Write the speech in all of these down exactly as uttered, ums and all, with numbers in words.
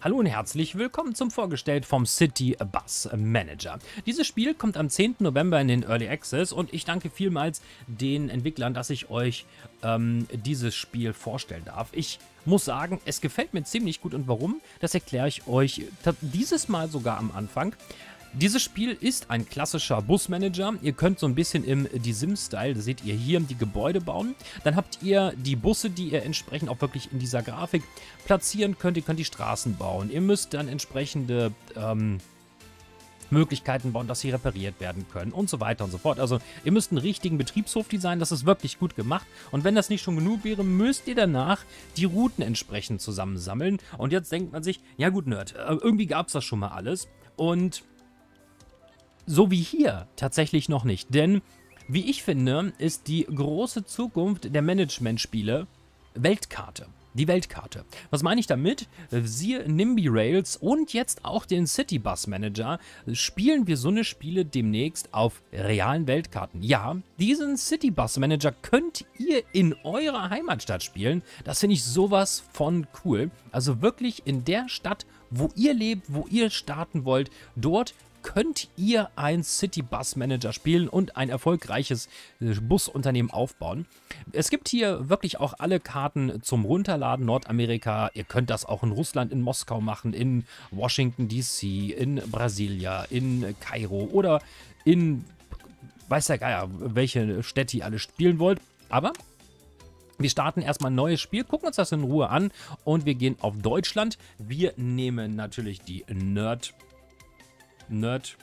Hallo und herzlich willkommen zum Vorgestellt vom City Bus Manager. Dieses Spiel kommt am zehnten November in den Early Access und ich danke vielmals den Entwicklern, dass ich euch ähm, dieses Spiel vorstellen darf. Ich muss sagen, es gefällt mir ziemlich gut und warum, das erkläre ich euch dieses Mal sogar am Anfang. Dieses Spiel ist ein klassischer Busmanager. Ihr könnt so ein bisschen im Die Sims-Style, das seht ihr hier, die Gebäude bauen. Dann habt ihr die Busse, die ihr entsprechend auch wirklich in dieser Grafik platzieren könnt. Ihr könnt die Straßen bauen. Ihr müsst dann entsprechende ähm, Möglichkeiten bauen, dass sie repariert werden können und so weiter und so fort. Also ihr müsst einen richtigen Betriebshof designen, das ist wirklich gut gemacht. Und wenn das nicht schon genug wäre, müsst ihr danach die Routen entsprechend zusammensammeln. Und jetzt denkt man sich, ja gut, Nerd, irgendwie gab es das schon mal alles. Und so wie hier tatsächlich noch nicht, denn wie ich finde, ist die große Zukunft der Management-Spiele Weltkarte. Die Weltkarte. Was meine ich damit? Siehe Nimby Rails und jetzt auch den City Bus Manager spielen wir so eine Spiele demnächst auf realen Weltkarten. Ja, diesen City Bus Manager könnt ihr in eurer Heimatstadt spielen. Das finde ich sowas von cool. Also wirklich in der Stadt, wo ihr lebt, wo ihr starten wollt, dort könnt ihr ein City Bus Manager spielen und ein erfolgreiches Busunternehmen aufbauen. Es gibt hier wirklich auch alle Karten zum Runterladen, Nordamerika. Ihr könnt das auch in Russland, in Moskau machen, in Washington D C, in Brasilia, in Kairo oder in, weiß der Geier, welche Städte ihr alle spielen wollt. Aber wir starten erstmal ein neues Spiel, gucken uns das in Ruhe an und wir gehen auf Deutschland. Wir nehmen natürlich die Nerd Nerd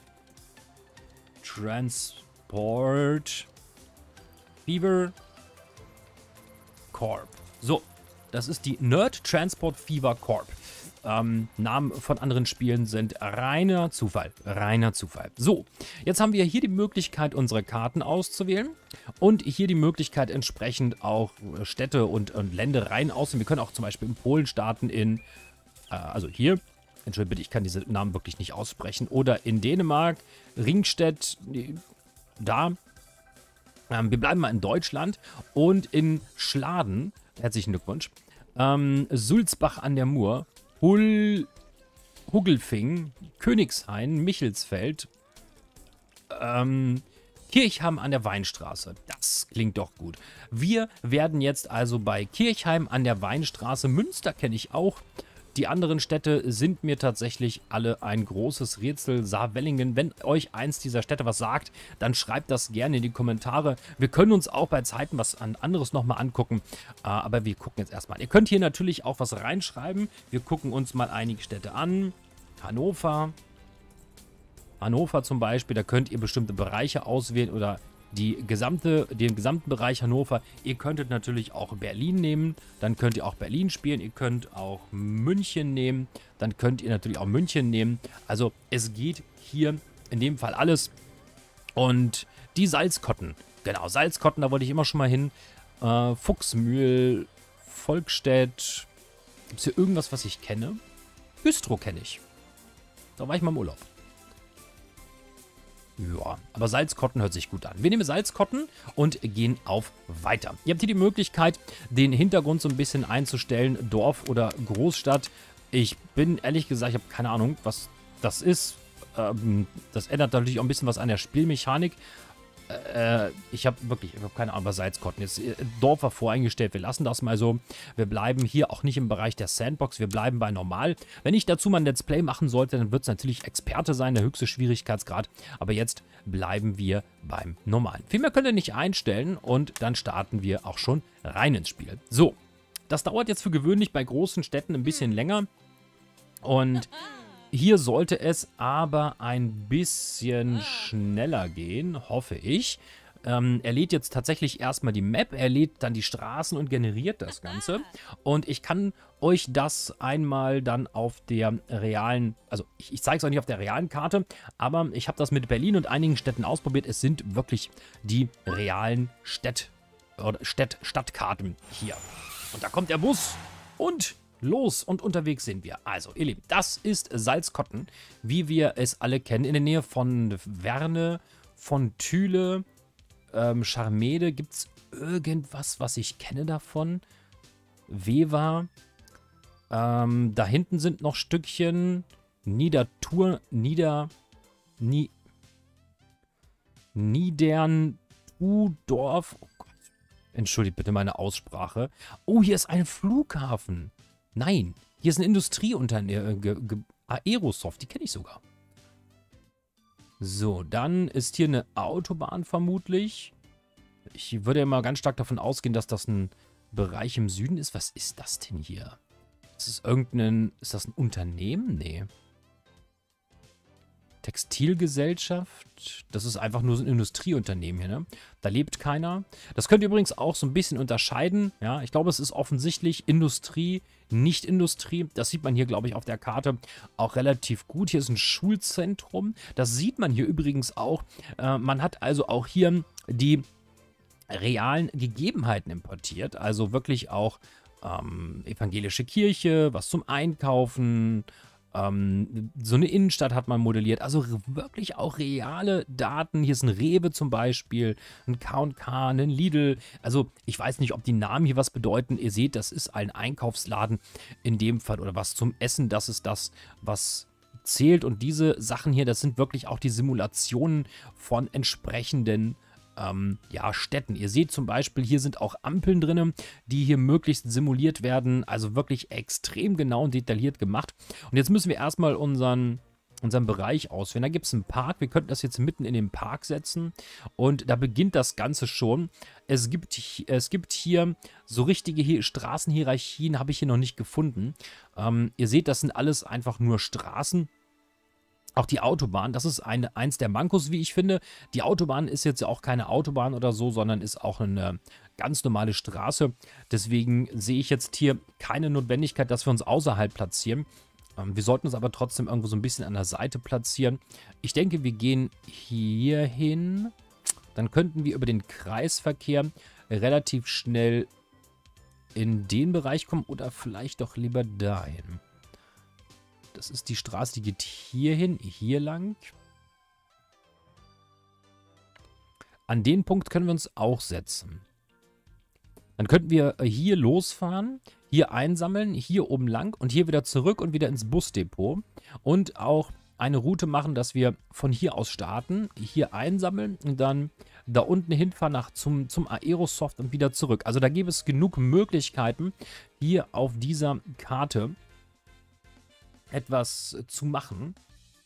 Transport Fever Corp. So, das ist die Nerd Transport Fever Corp. Ähm, Namen von anderen Spielen sind reiner Zufall. Reiner Zufall. So, jetzt haben wir hier die Möglichkeit, unsere Karten auszuwählen und hier die Möglichkeit, entsprechend auch Städte und, und Ländereien auszuwählen. Wir können auch zum Beispiel in Polen starten, in, äh, also hier. Entschuldigung bitte, ich kann diese Namen wirklich nicht aussprechen. Oder in Dänemark, Ringstedt, da. Ähm, wir bleiben mal in Deutschland und in Schladen, herzlichen Glückwunsch, ähm, Sulzbach an der Mur, Hull, Huggelfing, Königshain, Michelsfeld, ähm, Kirchheim an der Weinstraße. Das klingt doch gut. Wir werden jetzt also bei Kirchheim an der Weinstraße, Münster kenne ich auch. Die anderen Städte sind mir tatsächlich alle ein großes Rätsel. Saarwellingen, wenn euch eins dieser Städte was sagt, dann schreibt das gerne in die Kommentare. Wir können uns auch bei Zeiten was anderes nochmal angucken, aber wir gucken jetzt erstmal. Ihr könnt hier natürlich auch was reinschreiben. Wir gucken uns mal einige Städte an. Hannover. Hannover zum Beispiel, da könnt ihr bestimmte Bereiche auswählen oder die gesamte, den gesamten Bereich Hannover. Ihr könntet natürlich auch Berlin nehmen, dann könnt ihr auch Berlin spielen, ihr könnt auch München nehmen, dann könnt ihr natürlich auch München nehmen. Also es geht hier in dem Fall alles. Und die Salzkotten, genau, Salzkotten, da wollte ich immer schon mal hin. Äh, Fuchsmühl, Volkstedt, gibt es hier irgendwas, was ich kenne? Güstrow kenne ich. Da war ich mal im Urlaub. Ja, aber Salzkotten hört sich gut an. Wir nehmen Salzkotten und gehen auf Weiter. Ihr habt hier die Möglichkeit, den Hintergrund so ein bisschen einzustellen, Dorf oder Großstadt. Ich bin ehrlich gesagt, ich habe keine Ahnung, was das ist. Ähm, das ändert natürlich auch ein bisschen was an der Spielmechanik. Äh, ich habe wirklich, ich habe keine Ahnung, was Salzkotten ist. Dorf war voreingestellt, wir lassen das mal so. Wir bleiben hier auch nicht im Bereich der Sandbox, wir bleiben bei normal. Wenn ich dazu mal ein Let's Play machen sollte, dann wird es natürlich Experte sein, der höchste Schwierigkeitsgrad. Aber jetzt bleiben wir beim Normalen. Viel mehr könnt ihr nicht einstellen und dann starten wir auch schon rein ins Spiel. So, das dauert jetzt für gewöhnlich bei großen Städten ein bisschen länger. Und hier sollte es aber ein bisschen schneller gehen, hoffe ich. Ähm, er lädt jetzt tatsächlich erstmal die Map, er lädt dann die Straßen und generiert das Ganze. Und ich kann euch das einmal dann auf der realen, also ich, ich zeige es euch nicht auf der realen Karte, aber ich habe das mit Berlin und einigen Städten ausprobiert. Es sind wirklich die realen Städt, oder Städt, Stadtkarten hier. Und da kommt der Bus und los und unterwegs sind wir. Also, ihr Lieben, das ist Salzkotten, wie wir es alle kennen. In der Nähe von Werne, von Thüle, ähm, Scharmede. Gibt es irgendwas, was ich kenne davon? Wewa, Ähm, da hinten sind noch Stückchen Niedertur, Nieder, Ni, Niedern-Tudorf. Oh Gott. Entschuldigt bitte meine Aussprache. Oh, hier ist ein Flughafen. Nein, hier ist ein Industrieunternehmen. Aerosoft, die kenne ich sogar. So, dann ist hier eine Autobahn vermutlich. Ich würde ja mal ganz stark davon ausgehen, dass das ein Bereich im Süden ist. Was ist das denn hier? Ist das irgendein... Ist das ein Unternehmen? Nee. Textilgesellschaft. Das ist einfach nur so ein Industrieunternehmen hier, ne? Da lebt keiner. Das könnt ihr übrigens auch so ein bisschen unterscheiden. Ja, ich glaube, es ist offensichtlich Industrie, nicht Industrie. Das sieht man hier, glaube ich, auf der Karte auch relativ gut. Hier ist ein Schulzentrum. Das sieht man hier übrigens auch. Äh, man hat also auch hier die realen Gegebenheiten importiert. Also wirklich auch ähm, evangelische Kirche, was zum Einkaufen, ähm, so eine Innenstadt hat man modelliert. Also wirklich auch reale Daten. Hier ist ein Rewe zum Beispiel, ein K und K, ein Lidl. Also ich weiß nicht, ob die Namen hier was bedeuten. Ihr seht, das ist ein Einkaufsladen in dem Fall oder was zum Essen. Das ist das, was zählt. Und diese Sachen hier, das sind wirklich auch die Simulationen von entsprechenden Ähm, ja, Städten. Ihr seht zum Beispiel, hier sind auch Ampeln drin, die hier möglichst simuliert werden. Also wirklich extrem genau und detailliert gemacht. Und jetzt müssen wir erstmal unseren, unseren Bereich auswählen. Da gibt es einen Park. Wir könnten das jetzt mitten in den Park setzen. Und da beginnt das Ganze schon. Es gibt, es gibt hier so richtige hier Straßenhierarchien, habe ich hier noch nicht gefunden. Ähm, ihr seht, das sind alles einfach nur Straßen. Auch die Autobahn, das ist eine, eins der Mankos, wie ich finde. Die Autobahn ist jetzt ja auch keine Autobahn oder so, sondern ist auch eine ganz normale Straße. Deswegen sehe ich jetzt hier keine Notwendigkeit, dass wir uns außerhalb platzieren. Ähm, wir sollten uns aber trotzdem irgendwo so ein bisschen an der Seite platzieren. Ich denke, wir gehen hier hin. Dann könnten wir über den Kreisverkehr relativ schnell in den Bereich kommen oder vielleicht doch lieber dahin. Das ist die Straße, die geht hier hin, hier lang. An den Punkt können wir uns auch setzen. Dann könnten wir hier losfahren, hier einsammeln, hier oben lang und hier wieder zurück und wieder ins Busdepot. Und auch eine Route machen, dass wir von hier aus starten, hier einsammeln und dann da unten hinfahren nach zum, zum Aerosoft und wieder zurück. Also da gäbe es genug Möglichkeiten, hier auf dieser Karte etwas zu machen.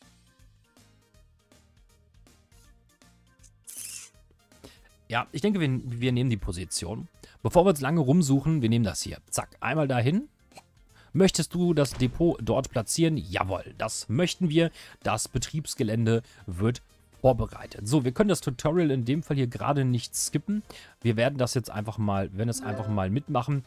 Ja, ich denke, wir, wir nehmen die Position. Bevor wir uns lange rumsuchen, wir nehmen das hier. Zack, einmal dahin. Möchtest du das Depot dort platzieren? Jawohl, das möchten wir. Das Betriebsgelände wird vorbereitet. So, wir können das Tutorial in dem Fall hier gerade nicht skippen. Wir werden das jetzt einfach mal, wir werden es einfach mal mitmachen.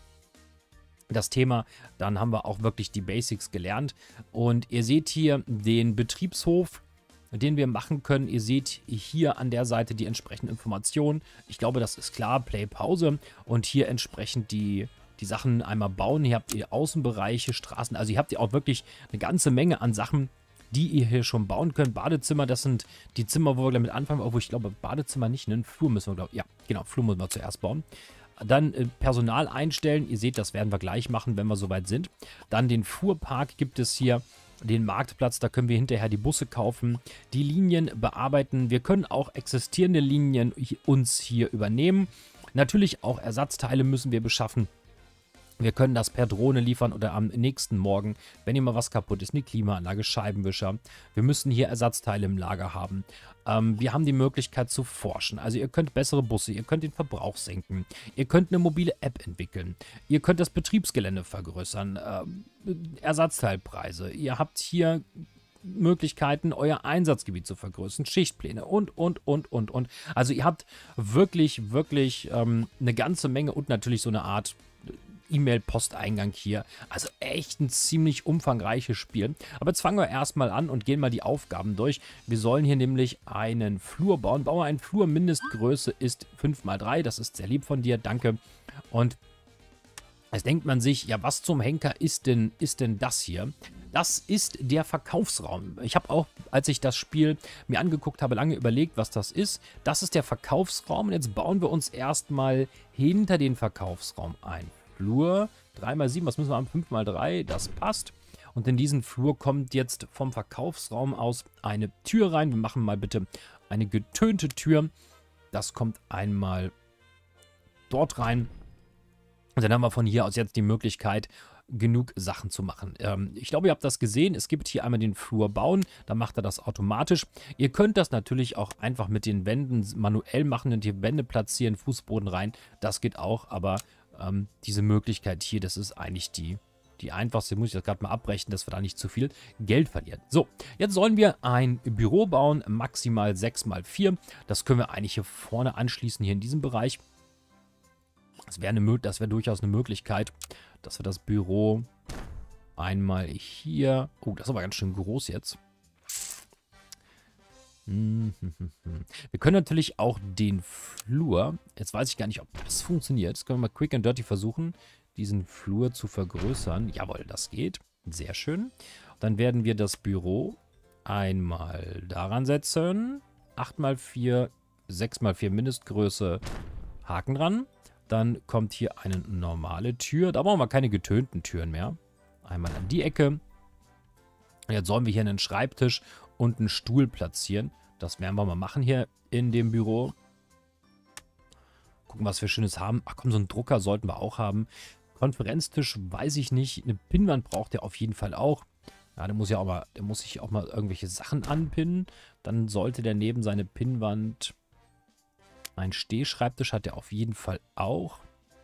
Das Thema, dann haben wir auch wirklich die Basics gelernt. Und ihr seht hier den Betriebshof, den wir machen können. Ihr seht hier an der Seite die entsprechenden Informationen. Ich glaube, das ist klar. Play, Pause. Und hier entsprechend die, die Sachen einmal bauen. Hier habt ihr Außenbereiche, Straßen. Also ihr habt ihr auch wirklich eine ganze Menge an Sachen, die ihr hier schon bauen könnt. Badezimmer, das sind die Zimmer, wo wir damit anfangen. Obwohl ich glaube, Badezimmer nicht, ne? Flur müssen wir, glaube ich. Ja, genau, Flur müssen wir zuerst bauen. Dann äh, Personal einstellen. Ihr seht, das werden wir gleich machen, wenn wir soweit sind. Dann den Fuhrpark gibt es hier. Den Marktplatz, da können wir hinterher die Busse kaufen. Die Linien bearbeiten. Wir können auch existierende Linien uns hier übernehmen. Natürlich auch Ersatzteile müssen wir beschaffen. Wir können das per Drohne liefern oder am nächsten Morgen, wenn hier mal was kaputt ist, eine Klimaanlage, Scheibenwischer. Wir müssen hier Ersatzteile im Lager haben. Ähm, wir haben die Möglichkeit zu forschen. Also ihr könnt bessere Busse, ihr könnt den Verbrauch senken. Ihr könnt eine mobile App entwickeln. Ihr könnt das Betriebsgelände vergrößern. Ähm, Ersatzteilpreise. Ihr habt hier Möglichkeiten, euer Einsatzgebiet zu vergrößern, Schichtpläne und, und, und, und, und. Also ihr habt wirklich, wirklich ähm, eine ganze Menge und natürlich so eine Art E-Mail-Posteingang hier. Also echt ein ziemlich umfangreiches Spiel. Aber jetzt fangen wir erstmal an und gehen mal die Aufgaben durch. Wir sollen hier nämlich einen Flur bauen. Bauen wir einen Flur. Mindestgröße ist fünf mal drei. Das ist sehr lieb von dir. Danke. Und jetzt denkt man sich, ja, was zum Henker ist denn, ist denn das hier? Das ist der Verkaufsraum. Ich habe auch, als ich das Spiel mir angeguckt habe, lange überlegt, was das ist. Das ist der Verkaufsraum. Und jetzt bauen wir uns erstmal hinter den Verkaufsraum ein. Flur, drei mal sieben, was müssen wir haben? fünf mal drei, das passt. Und in diesen Flur kommt jetzt vom Verkaufsraum aus eine Tür rein. Wir machen mal bitte eine getönte Tür. Das kommt einmal dort rein. Und dann haben wir von hier aus jetzt die Möglichkeit, genug Sachen zu machen. Ähm, ich glaube, ihr habt das gesehen. Es gibt hier einmal den Flur bauen. Dann macht er das automatisch. Ihr könnt das natürlich auch einfach mit den Wänden manuell machen und die Wände platzieren, Fußboden rein. Das geht auch, aber ähm, diese Möglichkeit hier, das ist eigentlich die... Die einfachste, muss ich das gerade mal abbrechen, dass wir da nicht zu viel Geld verlieren. So, jetzt sollen wir ein Büro bauen, maximal sechs mal vier. Das können wir eigentlich hier vorne anschließen, hier in diesem Bereich. Das wäre eine, das wäre durchaus eine Möglichkeit, dass wir das Büro einmal hier... Oh, das ist aber ganz schön groß jetzt. Wir können natürlich auch den Flur... Jetzt weiß ich gar nicht, ob das funktioniert. Das können wir mal quick and dirty versuchen, diesen Flur zu vergrößern. Jawohl, das geht. Sehr schön. Dann werden wir das Büro einmal daran setzen. acht mal vier, sechs mal vier Mindestgröße, Haken dran. Dann kommt hier eine normale Tür. Da brauchen wir keine getönten Türen mehr. Einmal an die Ecke. Und jetzt sollen wir hier einen Schreibtisch und einen Stuhl platzieren. Das werden wir mal machen hier in dem Büro. Gucken, was wir Schönes haben. Ach komm, so einen Drucker sollten wir auch haben. Konferenztisch weiß ich nicht. Eine Pinnwand braucht er auf jeden Fall auch. Ja, der muss ja auch mal, der muss sich auch mal irgendwelche Sachen anpinnen. Dann sollte der neben seine Pinnwand... Ein Stehschreibtisch hat er auf jeden Fall auch.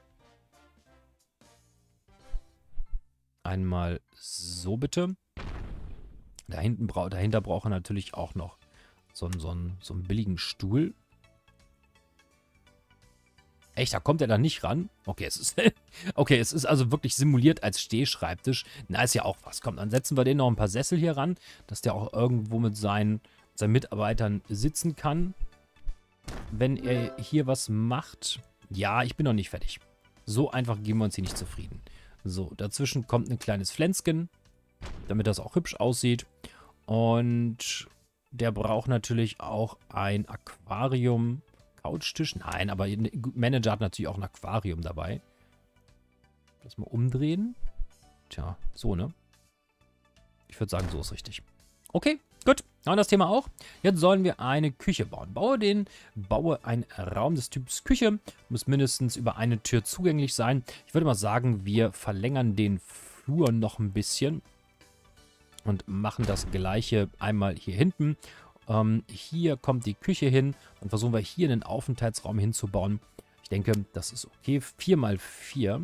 Einmal so bitte. Da hinten bra dahinter braucht er natürlich auch noch so einen, so einen, so einen billigen Stuhl. Echt, da kommt er da nicht ran? Okay, es ist, okay, es ist also wirklich simuliert als Stehschreibtisch. Na, ist ja auch was. Komm, dann setzen wir den noch ein paar Sessel hier ran, dass der auch irgendwo mit seinen, seinen Mitarbeitern sitzen kann. Wenn er hier was macht. Ja, ich bin noch nicht fertig. So einfach geben wir uns hier nicht zufrieden. So, dazwischen kommt ein kleines Pflänzchen, damit das auch hübsch aussieht. Und der braucht natürlich auch ein Aquarium. Couchtisch? Nein, aber ein Manager hat natürlich auch ein Aquarium dabei. Das mal umdrehen. Tja, so, ne? Ich würde sagen, so ist richtig. Okay, gut. Haben wir das Thema auch. Jetzt sollen wir eine Küche bauen. Baue den, baue einen Raum des Typs Küche. Muss mindestens über eine Tür zugänglich sein. Ich würde mal sagen, wir verlängern den Flur noch ein bisschen. Und machen das gleiche einmal hier hinten. Ähm, hier kommt die Küche hin. Dann versuchen wir hier einen Aufenthaltsraum hinzubauen. Ich denke, das ist okay. vier mal vier.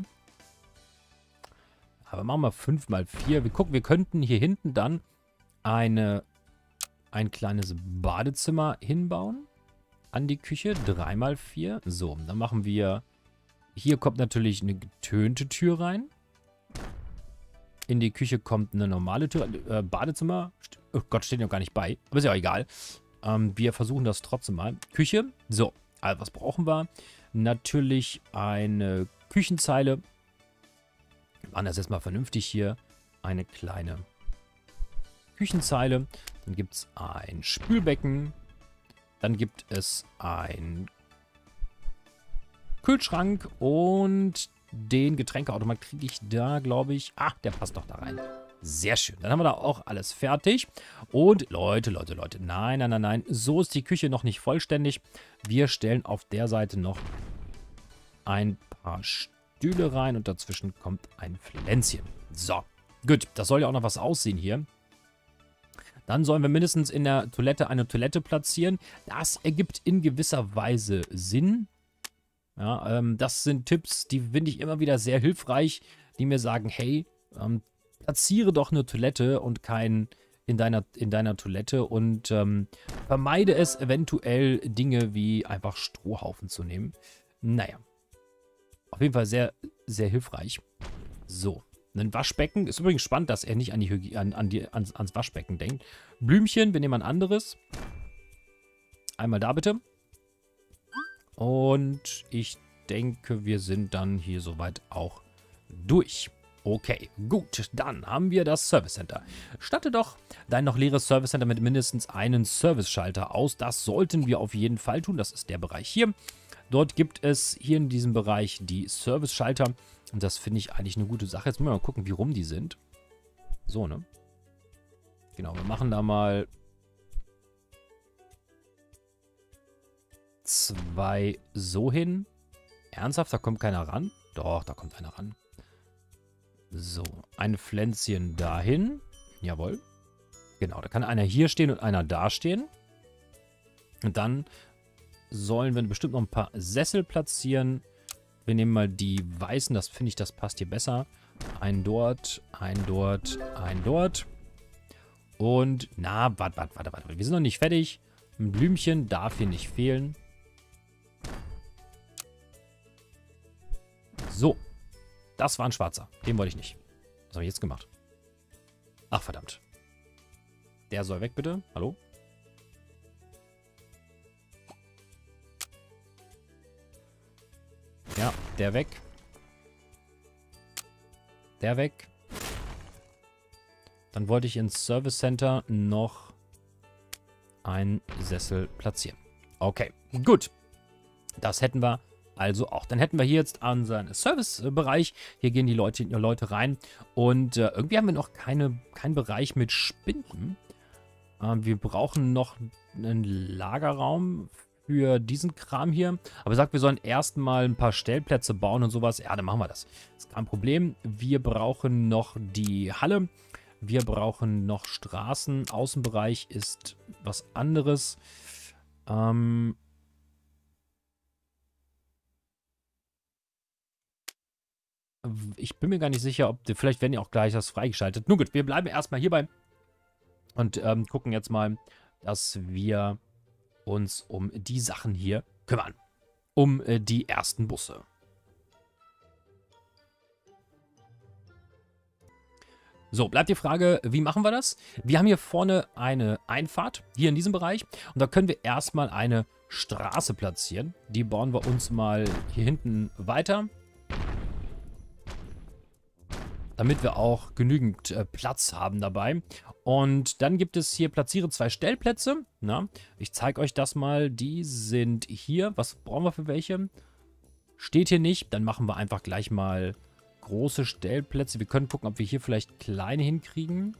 Aber machen wir fünf mal vier. Wir gucken, wir könnten hier hinten dann eine, ein kleines Badezimmer hinbauen. An die Küche. drei mal vier. So, dann machen wir... Hier kommt natürlich eine getönte Tür rein. In die Küche kommt eine normale Tür. Äh, Badezimmer. Oh Gott, steht ja gar nicht bei. Aber ist ja auch egal. Ähm, wir versuchen das trotzdem mal. Küche. So, also was brauchen wir? Natürlich eine Küchenzeile. Wir machen das jetzt mal vernünftig hier. Eine kleine Küchenzeile. Dann gibt es ein Spülbecken. Dann gibt es ein Kühlschrank und den Getränkeautomat kriege ich da, glaube ich. Ah, der passt doch da rein. Sehr schön. Dann haben wir da auch alles fertig. Und Leute, Leute, Leute. Nein, nein, nein, nein. So ist die Küche noch nicht vollständig. Wir stellen auf der Seite noch ein paar Stühle rein und dazwischen kommt ein Pflänzchen. So, gut. Das soll ja auch noch was aussehen hier. Dann sollen wir mindestens in der Toilette eine Toilette platzieren. Das ergibt in gewisser Weise Sinn. Ja, ähm, das sind Tipps, die finde ich immer wieder sehr hilfreich, die mir sagen, hey, ähm, platziere doch eine Toilette und kein in deiner, in deiner Toilette und ähm, vermeide es eventuell Dinge wie einfach Strohhaufen zu nehmen. Naja, auf jeden Fall sehr, sehr hilfreich. So, ein Waschbecken. Ist übrigens spannend, dass er nicht an die Hygie an, an die, ans, ans Waschbecken denkt. Blümchen, wir nehmen ein anderes. Einmal da bitte. Und ich denke, wir sind dann hier soweit auch durch. Okay, gut. Dann haben wir das Service Center. Statte doch dein noch leeres Service Center mit mindestens einem Service-Schalter aus. Das sollten wir auf jeden Fall tun. Das ist der Bereich hier. Dort gibt es hier in diesem Bereich die Service-Schalter. Und das finde ich eigentlich eine gute Sache. Jetzt müssen wir mal gucken, wie rum die sind. So, ne? Genau, wir machen da mal zwei so hin. Ernsthaft, da kommt keiner ran? Doch, da kommt einer ran. So, ein Pflänzchen dahin. Jawohl. Genau, da kann einer hier stehen und einer da stehen. Und dann sollen wir bestimmt noch ein paar Sessel platzieren. Wir nehmen mal die weißen, das finde ich, das passt hier besser. Ein dort, ein dort, ein dort. Und, na, warte, warte, warte, warte. Wir sind noch nicht fertig. Ein Blümchen darf hier nicht fehlen. So. Das war ein schwarzer. Den wollte ich nicht. Was habe ich jetzt gemacht? Ach, verdammt. Der soll weg, bitte. Hallo? Ja, der weg. Der weg. Dann wollte ich ins Service Center noch einen Sessel platzieren. Okay, gut. Das hätten wir also auch. Dann hätten wir hier jetzt unseren Servicebereich. Hier gehen die Leute, die Leute rein. Und äh, irgendwie haben wir noch keine, keinen Bereich mit Spinden. Äh, wir brauchen noch einen Lagerraum für diesen Kram hier. Aber sagt, wir sollen erstmal ein paar Stellplätze bauen und sowas. Ja, dann machen wir das. Das ist kein Problem. Wir brauchen noch die Halle. Wir brauchen noch Straßen. Außenbereich ist was anderes. Ähm... Ich bin mir gar nicht sicher, ob die, vielleicht werden ja auch gleich das freigeschaltet. Nun gut, wir bleiben erstmal hierbei und ähm, gucken jetzt mal, dass wir uns um die Sachen hier kümmern. Um äh, die ersten Busse. So, bleibt die Frage, wie machen wir das? Wir haben hier vorne eine Einfahrt, hier in diesem Bereich. Und da können wir erstmal eine Straße platzieren. Die bauen wir uns mal hier hinten weiter. Damit wir auch genügend äh, Platz haben dabei. Und dann gibt es hier, platziere zwei Stellplätze. Na, ich zeige euch das mal. Die sind hier. Was brauchen wir für welche? Steht hier nicht. Dann machen wir einfach gleich mal große Stellplätze. Wir können gucken, ob wir hier vielleicht kleine hinkriegen.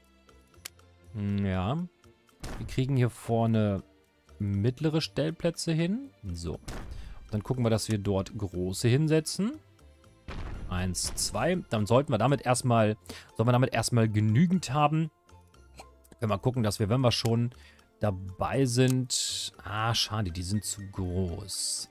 Ja. Wir kriegen hier vorne mittlere Stellplätze hin. So. Dann gucken wir, dass wir dort große hinsetzen. Eins, zwei. Dann sollten wir damit erstmal, sollen wir damit erstmal genügend haben. Können wir gucken, dass wir, wenn wir schon dabei sind. Ah, schade, die sind zu groß.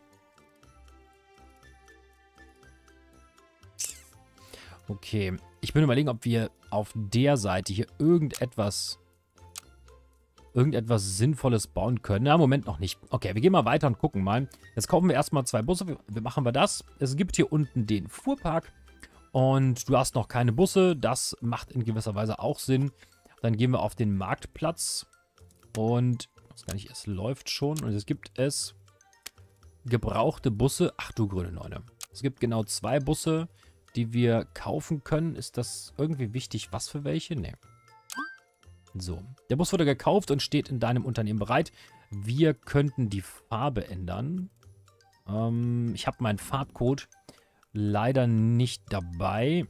Okay. Ich bin überlegen, ob wir auf der Seite hier irgendetwas, irgendetwas Sinnvolles bauen können. Na, im Moment noch nicht. Okay, wir gehen mal weiter und gucken mal. Jetzt kaufen wir erstmal zwei Busse. Wie machen wir das? Es gibt hier unten den Fuhrpark. Und du hast noch keine Busse. Das macht in gewisser Weise auch Sinn. Dann gehen wir auf den Marktplatz. Und, ich weiß gar nicht, es läuft schon. Und es gibt es gebrauchte Busse. Ach du grüne Neune. Es gibt genau zwei Busse, die wir kaufen können. Ist das irgendwie wichtig? Was für welche? Nee. So, der Bus wurde gekauft und steht in deinem Unternehmen bereit. Wir könnten die Farbe ändern. Ähm, ich habe meinen Farbcode leider nicht dabei.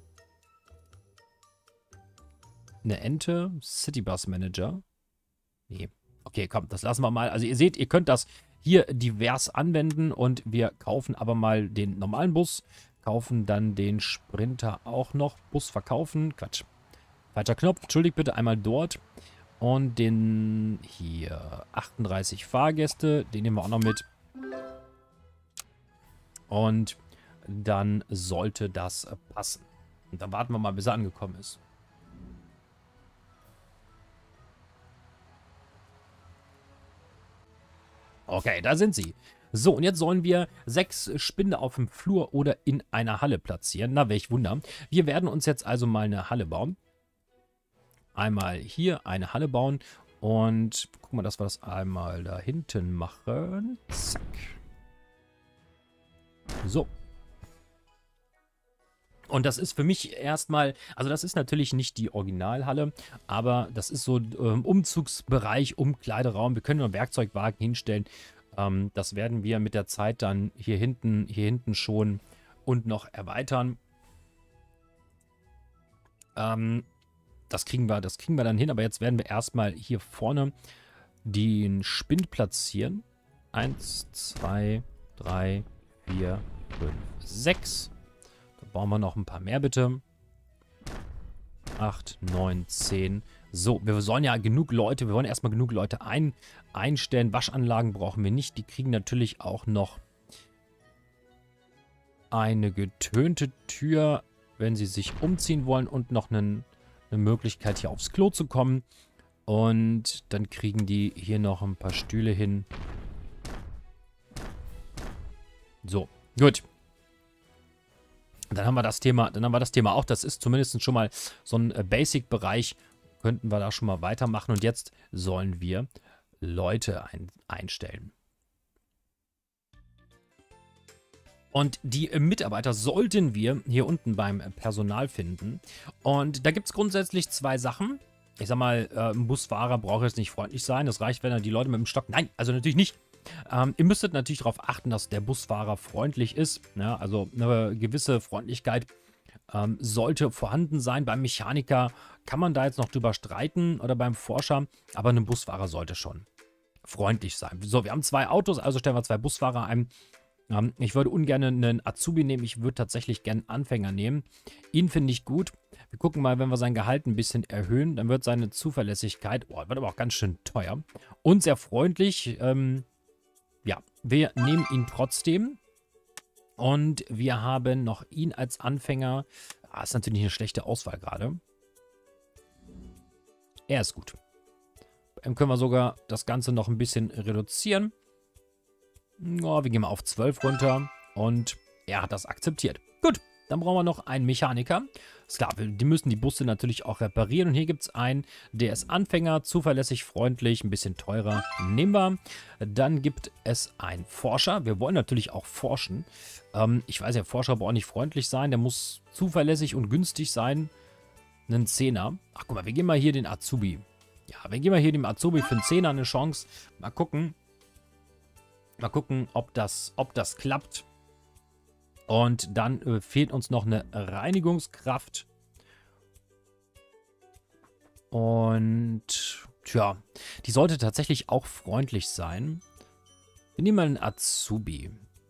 Eine Ente, Citybus Manager. Nee, okay, komm, das lassen wir mal. Also ihr seht, ihr könnt das hier divers anwenden und wir kaufen aber mal den normalen Bus, kaufen dann den Sprinter auch noch. Bus verkaufen, Quatsch. Falscher Knopf, entschuldigt bitte, einmal dort. Und den hier achtunddreißig Fahrgäste, den nehmen wir auch noch mit. Und dann sollte das passen. Und dann warten wir mal, bis er angekommen ist. Okay, da sind sie. So, und jetzt sollen wir sechs Spinde auf dem Flur oder in einer Halle platzieren. Na, welch Wunder. Wir werden uns jetzt also mal eine Halle bauen. Einmal hier eine Halle bauen. Und gucken wir, dass wir das einmal da hinten machen. Zack. So. Und das ist für mich erstmal, also das ist natürlich nicht die Originalhalle, aber das ist so ähm, Umzugsbereich, Umkleideraum. Wir können noch einen Werkzeugwagen hinstellen. Ähm, das werden wir mit der Zeit dann hier hinten, hier hinten schon und noch erweitern. Ähm, das kriegen wir, das kriegen wir dann hin. Aber jetzt werden wir erstmal hier vorne den Spind platzieren. Eins, zwei, drei, vier, fünf, sechs. Da bauen wir noch ein paar mehr, bitte. acht, neun, zehn. So, wir sollen ja genug Leute, wir wollen erstmal genug Leute ein, einstellen. Waschanlagen brauchen wir nicht. Die kriegen natürlich auch noch eine getönte Tür, wenn sie sich umziehen wollen und noch einen, eine Möglichkeit, hier aufs Klo zu kommen. Und dann kriegen die hier noch ein paar Stühle hin. So, gut. Dann haben wir das Thema, dann haben wir das Thema auch. Das ist zumindest schon mal so ein Basic-Bereich. Könnten wir da schon mal weitermachen. Und jetzt sollen wir Leute ein, einstellen. Und die Mitarbeiter sollten wir hier unten beim Personal finden. Und da gibt es grundsätzlich zwei Sachen. Ich sag mal, äh, ein Busfahrer braucht jetzt nicht freundlich sein. Das reicht, wenn er die Leute mit dem Stock... Nein, also natürlich nicht. Ähm, ihr müsstet natürlich darauf achten, dass der Busfahrer freundlich ist. Ja, also eine gewisse Freundlichkeit ähm, sollte vorhanden sein. Beim Mechaniker kann man da jetzt noch drüber streiten oder beim Forscher. Aber ein Busfahrer sollte schon freundlich sein. So, wir haben zwei Autos, also stellen wir zwei Busfahrer ein. Ähm, ich würde ungern einen Azubi nehmen. Ich würde tatsächlich gerne einen Anfänger nehmen. Ihn finde ich gut. Wir gucken mal, wenn wir sein Gehalt ein bisschen erhöhen, dann wird seine Zuverlässigkeit, oh, wird aber auch ganz schön teuer und sehr freundlich. Ähm, ja, wir nehmen ihn trotzdem. Und wir haben noch ihn als Anfänger. Ah, ist natürlich eine schlechte Auswahl gerade. Er ist gut. Dann können wir sogar das Ganze noch ein bisschen reduzieren. Oh, wir gehen mal auf zwölf runter. Und er hat das akzeptiert. Gut. Dann brauchen wir noch einen Mechaniker. Ist klar, die müssen die Busse natürlich auch reparieren. Und hier gibt es einen, der ist Anfänger, zuverlässig, freundlich, ein bisschen teurer. Nehmen wir. Dann gibt es einen Forscher. Wir wollen natürlich auch forschen. Ähm, ich weiß ja, Forscher braucht nicht freundlich sein. Der muss zuverlässig und günstig sein. Einen Zehner. Ach, guck mal, wir geben mal hier den Azubi. Ja, wir geben mal hier dem Azubi für einen Zehner eine Chance. Mal gucken. Mal gucken, ob das, ob das klappt. Und dann äh, fehlt uns noch eine Reinigungskraft. Und, tja, die sollte tatsächlich auch freundlich sein. Wir nehmen mal einen Azubi.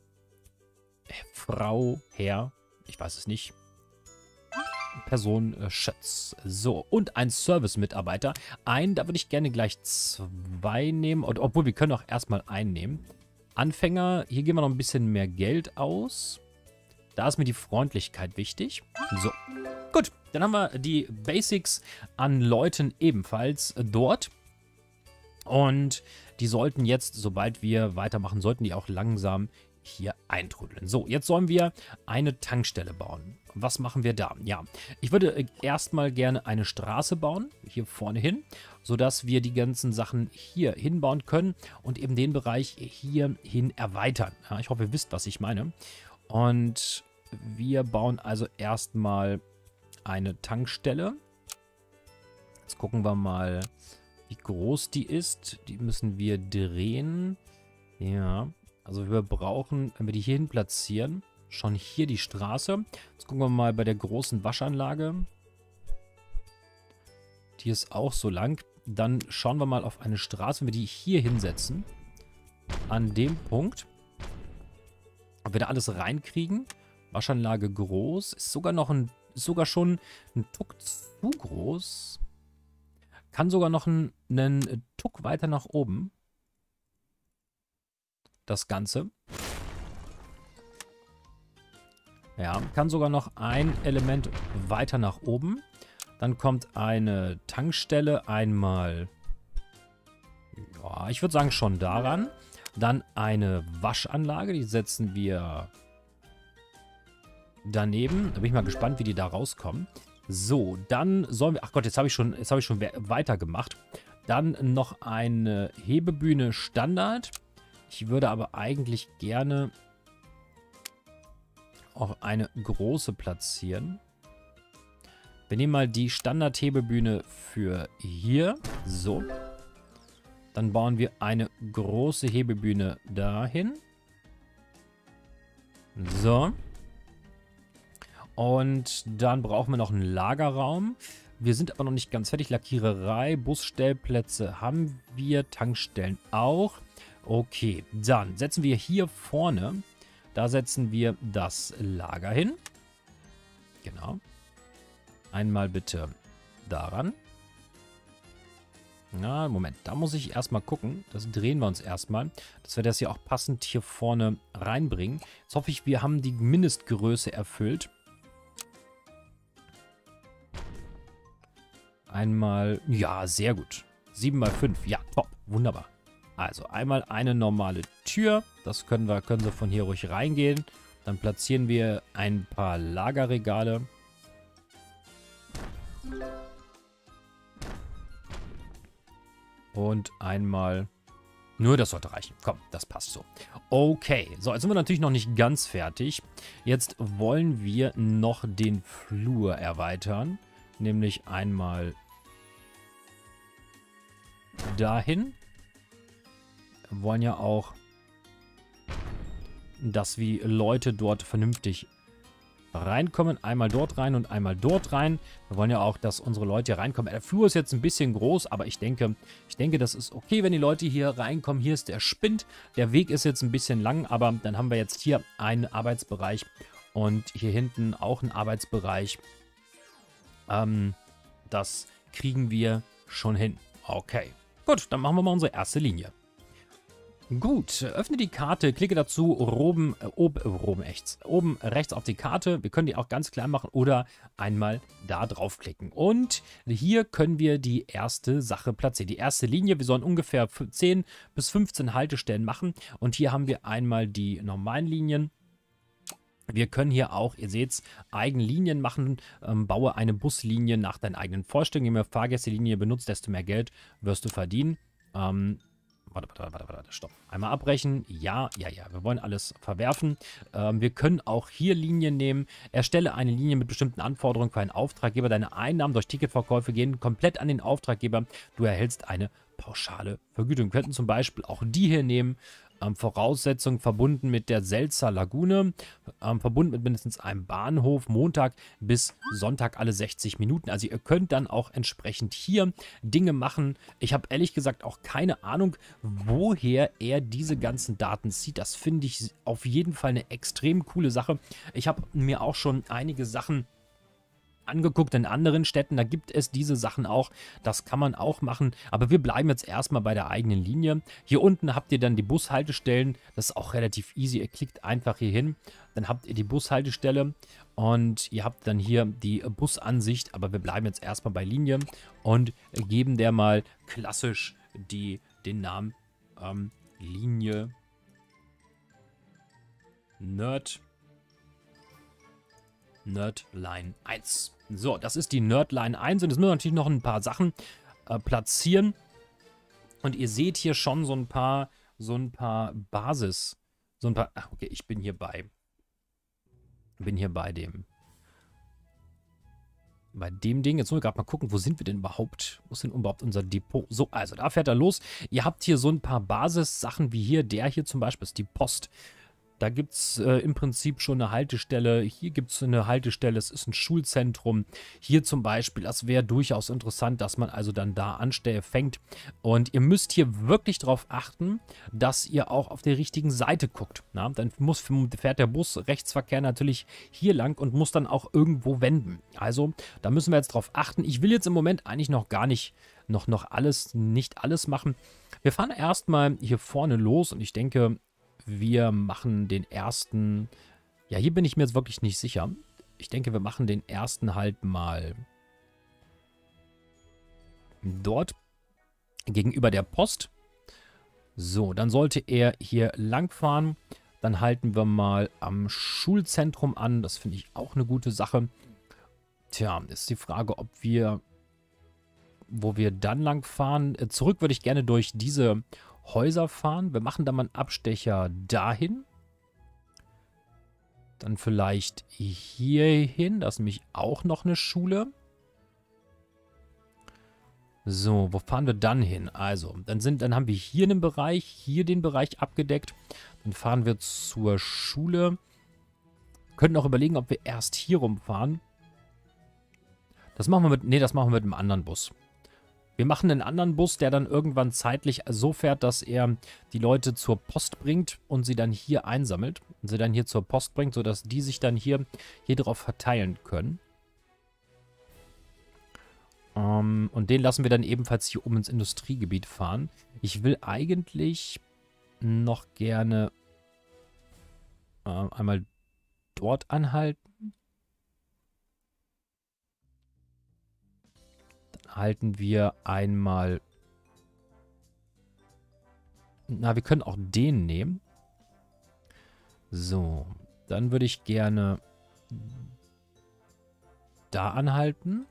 Frau, Herr, ich weiß es nicht. Person, äh, Schätz. So, und ein Service-Mitarbeiter. Einen, da würde ich gerne gleich zwei nehmen. Und, obwohl, wir können auch erstmal einen nehmen. Anfänger, hier geben wir noch ein bisschen mehr Geld aus. Da ist mir die Freundlichkeit wichtig. So, gut. Dann haben wir die Basics an Leuten ebenfalls dort. Und die sollten jetzt, sobald wir weitermachen, sollten die auch langsam hier eintrudeln. So, jetzt sollen wir eine Tankstelle bauen. Was machen wir da? Ja, ich würde erstmal gerne eine Straße bauen, hier vorne hin, sodass wir die ganzen Sachen hier hinbauen können und eben den Bereich hier hin erweitern. Ja, ich hoffe, ihr wisst, was ich meine. Und wir bauen also erstmal eine Tankstelle. Jetzt gucken wir mal, wie groß die ist. Die müssen wir drehen. Ja, also wir brauchen, wenn wir die hier hin platzieren, schon hier die Straße. Jetzt gucken wir mal bei der großen Waschanlage. Die ist auch so lang. Dann schauen wir mal auf eine Straße, wenn wir die hier hinsetzen. An dem Punkt. Ob wir da alles reinkriegen. Waschanlage groß. Ist sogar noch ein, ist sogar schon ein Tuck zu groß. Kann sogar noch einen, einen Tuck weiter nach oben. Das Ganze. Ja, kann sogar noch ein Element weiter nach oben. Dann kommt eine Tankstelle einmal. Ja, ich würde sagen schon daran. Dann eine Waschanlage, die setzen wir daneben. Da bin ich mal gespannt, wie die da rauskommen. So, dann sollen wir... Ach Gott, jetzt habe ich schon, jetzt habe ich schon weitergemacht. Dann noch eine Hebebühne Standard. Ich würde aber eigentlich gerne auch eine große platzieren. Wir nehmen mal die Standard-Hebebühne für hier. So. Dann bauen wir eine große Hebebühne dahin. So. Und dann brauchen wir noch einen Lagerraum. Wir sind aber noch nicht ganz fertig. Lackiererei, Busstellplätze haben wir, Tankstellen auch. Okay, dann setzen wir hier vorne, da setzen wir das Lager hin. Genau. Einmal bitte daran. Na, Moment, da muss ich erstmal gucken. Das drehen wir uns erstmal, dass wir das hier auch passend hier vorne reinbringen. Jetzt hoffe ich, wir haben die Mindestgröße erfüllt. Einmal, ja, sehr gut. sieben mal fünf, ja, top, wunderbar. Also einmal eine normale Tür. Das können wir, können Sie von hier ruhig reingehen. Dann platzieren wir ein paar Lagerregale. Und einmal... Nur das sollte reichen. Komm, das passt so. Okay, so, jetzt sind wir natürlich noch nicht ganz fertig. Jetzt wollen wir noch den Flur erweitern. Nämlich einmal dahin. Wir wollen ja auch, dass wir Leute dort vernünftig reinkommen. Einmal dort rein und einmal dort rein. Wir wollen ja auch, dass unsere Leute hier reinkommen. Der Flur ist jetzt ein bisschen groß, aber ich denke, ich denke, das ist okay, wenn die Leute hier reinkommen. Hier ist der Spind. Der Weg ist jetzt ein bisschen lang, aber dann haben wir jetzt hier einen Arbeitsbereich und hier hinten auch einen Arbeitsbereich. Ähm, das kriegen wir schon hin. Okay. Gut, dann machen wir mal unsere erste Linie. Gut, öffne die Karte, klicke dazu oben, äh, ob, oben, rechts, oben rechts auf die Karte. Wir können die auch ganz klein machen oder einmal da draufklicken. Und hier können wir die erste Sache platzieren. Die erste Linie, wir sollen ungefähr zehn bis fünfzehn Haltestellen machen. Und hier haben wir einmal die normalen Linien. Wir können hier auch, ihr seht es, eigene Linien machen. Ähm, baue eine Buslinie nach deinen eigenen Vorstellungen. Je mehr Fahrgäste-Linie benutzt, desto mehr Geld wirst du verdienen. Ähm, Warte, warte, warte, warte, stopp. Einmal abbrechen. Ja, ja, ja. Wir wollen alles verwerfen. Ähm, wir können auch hier Linien nehmen. Erstelle eine Linie mit bestimmten Anforderungen für einen Auftraggeber. Deine Einnahmen durch Ticketverkäufe gehen komplett an den Auftraggeber. Du erhältst eine pauschale Vergütung. Wir könnten zum Beispiel auch die hier nehmen. Ähm, Voraussetzung verbunden mit der Selzer Lagune, ähm, verbunden mit mindestens einem Bahnhof, Montag bis Sonntag alle sechzig Minuten. Also ihr könnt dann auch entsprechend hier Dinge machen. Ich habe ehrlich gesagt auch keine Ahnung, woher er diese ganzen Daten zieht. Das finde ich auf jeden Fall eine extrem coole Sache. Ich habe mir auch schon einige Sachen angeguckt in anderen Städten, da gibt es diese Sachen auch, das kann man auch machen, aber wir bleiben jetzt erstmal bei der eigenen Linie. Hier unten habt ihr dann die Bushaltestellen, das ist auch relativ easy, ihr klickt einfach hier hin, dann habt ihr die Bushaltestelle und ihr habt dann hier die Busansicht, aber wir bleiben jetzt erstmal bei Linie und geben der mal klassisch die, den Namen ähm, Linie Nerd Nerdline eins. So, das ist die Nerdline eins und jetzt müssen wir natürlich noch ein paar Sachen äh, platzieren. Und ihr seht hier schon so ein paar, so ein paar Basis, so ein paar, ach, okay, ich bin hier bei, bin hier bei dem, bei dem Ding. Jetzt müssen wir gerade mal gucken, wo sind wir denn überhaupt? Wo ist denn überhaupt unser Depot? So, also da fährt er los. Ihr habt hier so ein paar Basissachen wie hier, der hier zum Beispiel ist die Post. Da gibt es äh, im Prinzip schon eine Haltestelle. Hier gibt es eine Haltestelle, es ist ein Schulzentrum. Hier zum Beispiel, das wäre durchaus interessant, dass man also dann da Anstelle fängt. Und ihr müsst hier wirklich darauf achten, dass ihr auch auf der richtigen Seite guckt. Na, dann muss, fährt der Bus Rechtsverkehr natürlich hier lang und muss dann auch irgendwo wenden. Also da müssen wir jetzt drauf achten. Ich will jetzt im Moment eigentlich noch gar nicht, noch, noch alles, nicht alles machen. Wir fahren erstmal hier vorne los und ich denke, wir machen den ersten, ja, hier bin ich mir jetzt wirklich nicht sicher. Ich denke, wir machen den ersten halt mal dort gegenüber der Post. So, dann sollte er hier lang fahren. Dann halten wir mal am Schulzentrum an. Das finde ich auch eine gute Sache. Tja, ist die Frage, ob wir, wo wir dann lang fahren. Zurück würde ich gerne durch diese Häuser fahren. Wir machen da mal einen Abstecher dahin. Dann vielleicht hier hin. Da ist nämlich auch noch eine Schule. So, wo fahren wir dann hin? Also, dann, sind, dann haben wir hier einen Bereich, hier den Bereich abgedeckt. Dann fahren wir zur Schule. könnten auch überlegen, ob wir erst hier rumfahren. Das machen wir mit, nee, das machen wir mit einem anderen Bus. Wir machen einen anderen Bus, der dann irgendwann zeitlich so fährt, dass er die Leute zur Post bringt und sie dann hier einsammelt. Und sie dann hier zur Post bringt, sodass die sich dann hier, hier drauf verteilen können. Um, und den lassen wir dann ebenfalls hier oben ins Industriegebiet fahren. Ich will eigentlich noch gerne äh, einmal dort anhalten. Dann halten wir einmal... Na, wir können auch den nehmen. So, dann würde ich gerne da anhalten.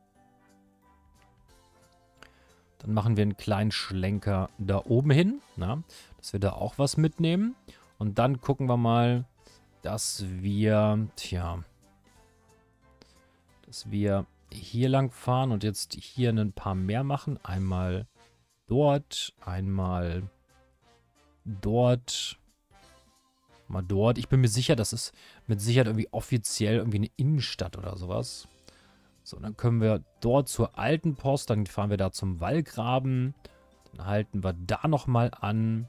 Dann machen wir einen kleinen Schlenker da oben hin, na, dass wir da auch was mitnehmen. Und dann gucken wir mal, dass wir, tja, dass wir hier lang fahren und jetzt hier ein paar mehr machen. Einmal dort, einmal dort, mal dort. Ich bin mir sicher, das ist mit Sicherheit irgendwie offiziell irgendwie eine Innenstadt oder sowas. So, dann können wir dort zur alten Post, dann fahren wir da zum Wallgraben. Dann halten wir da nochmal an.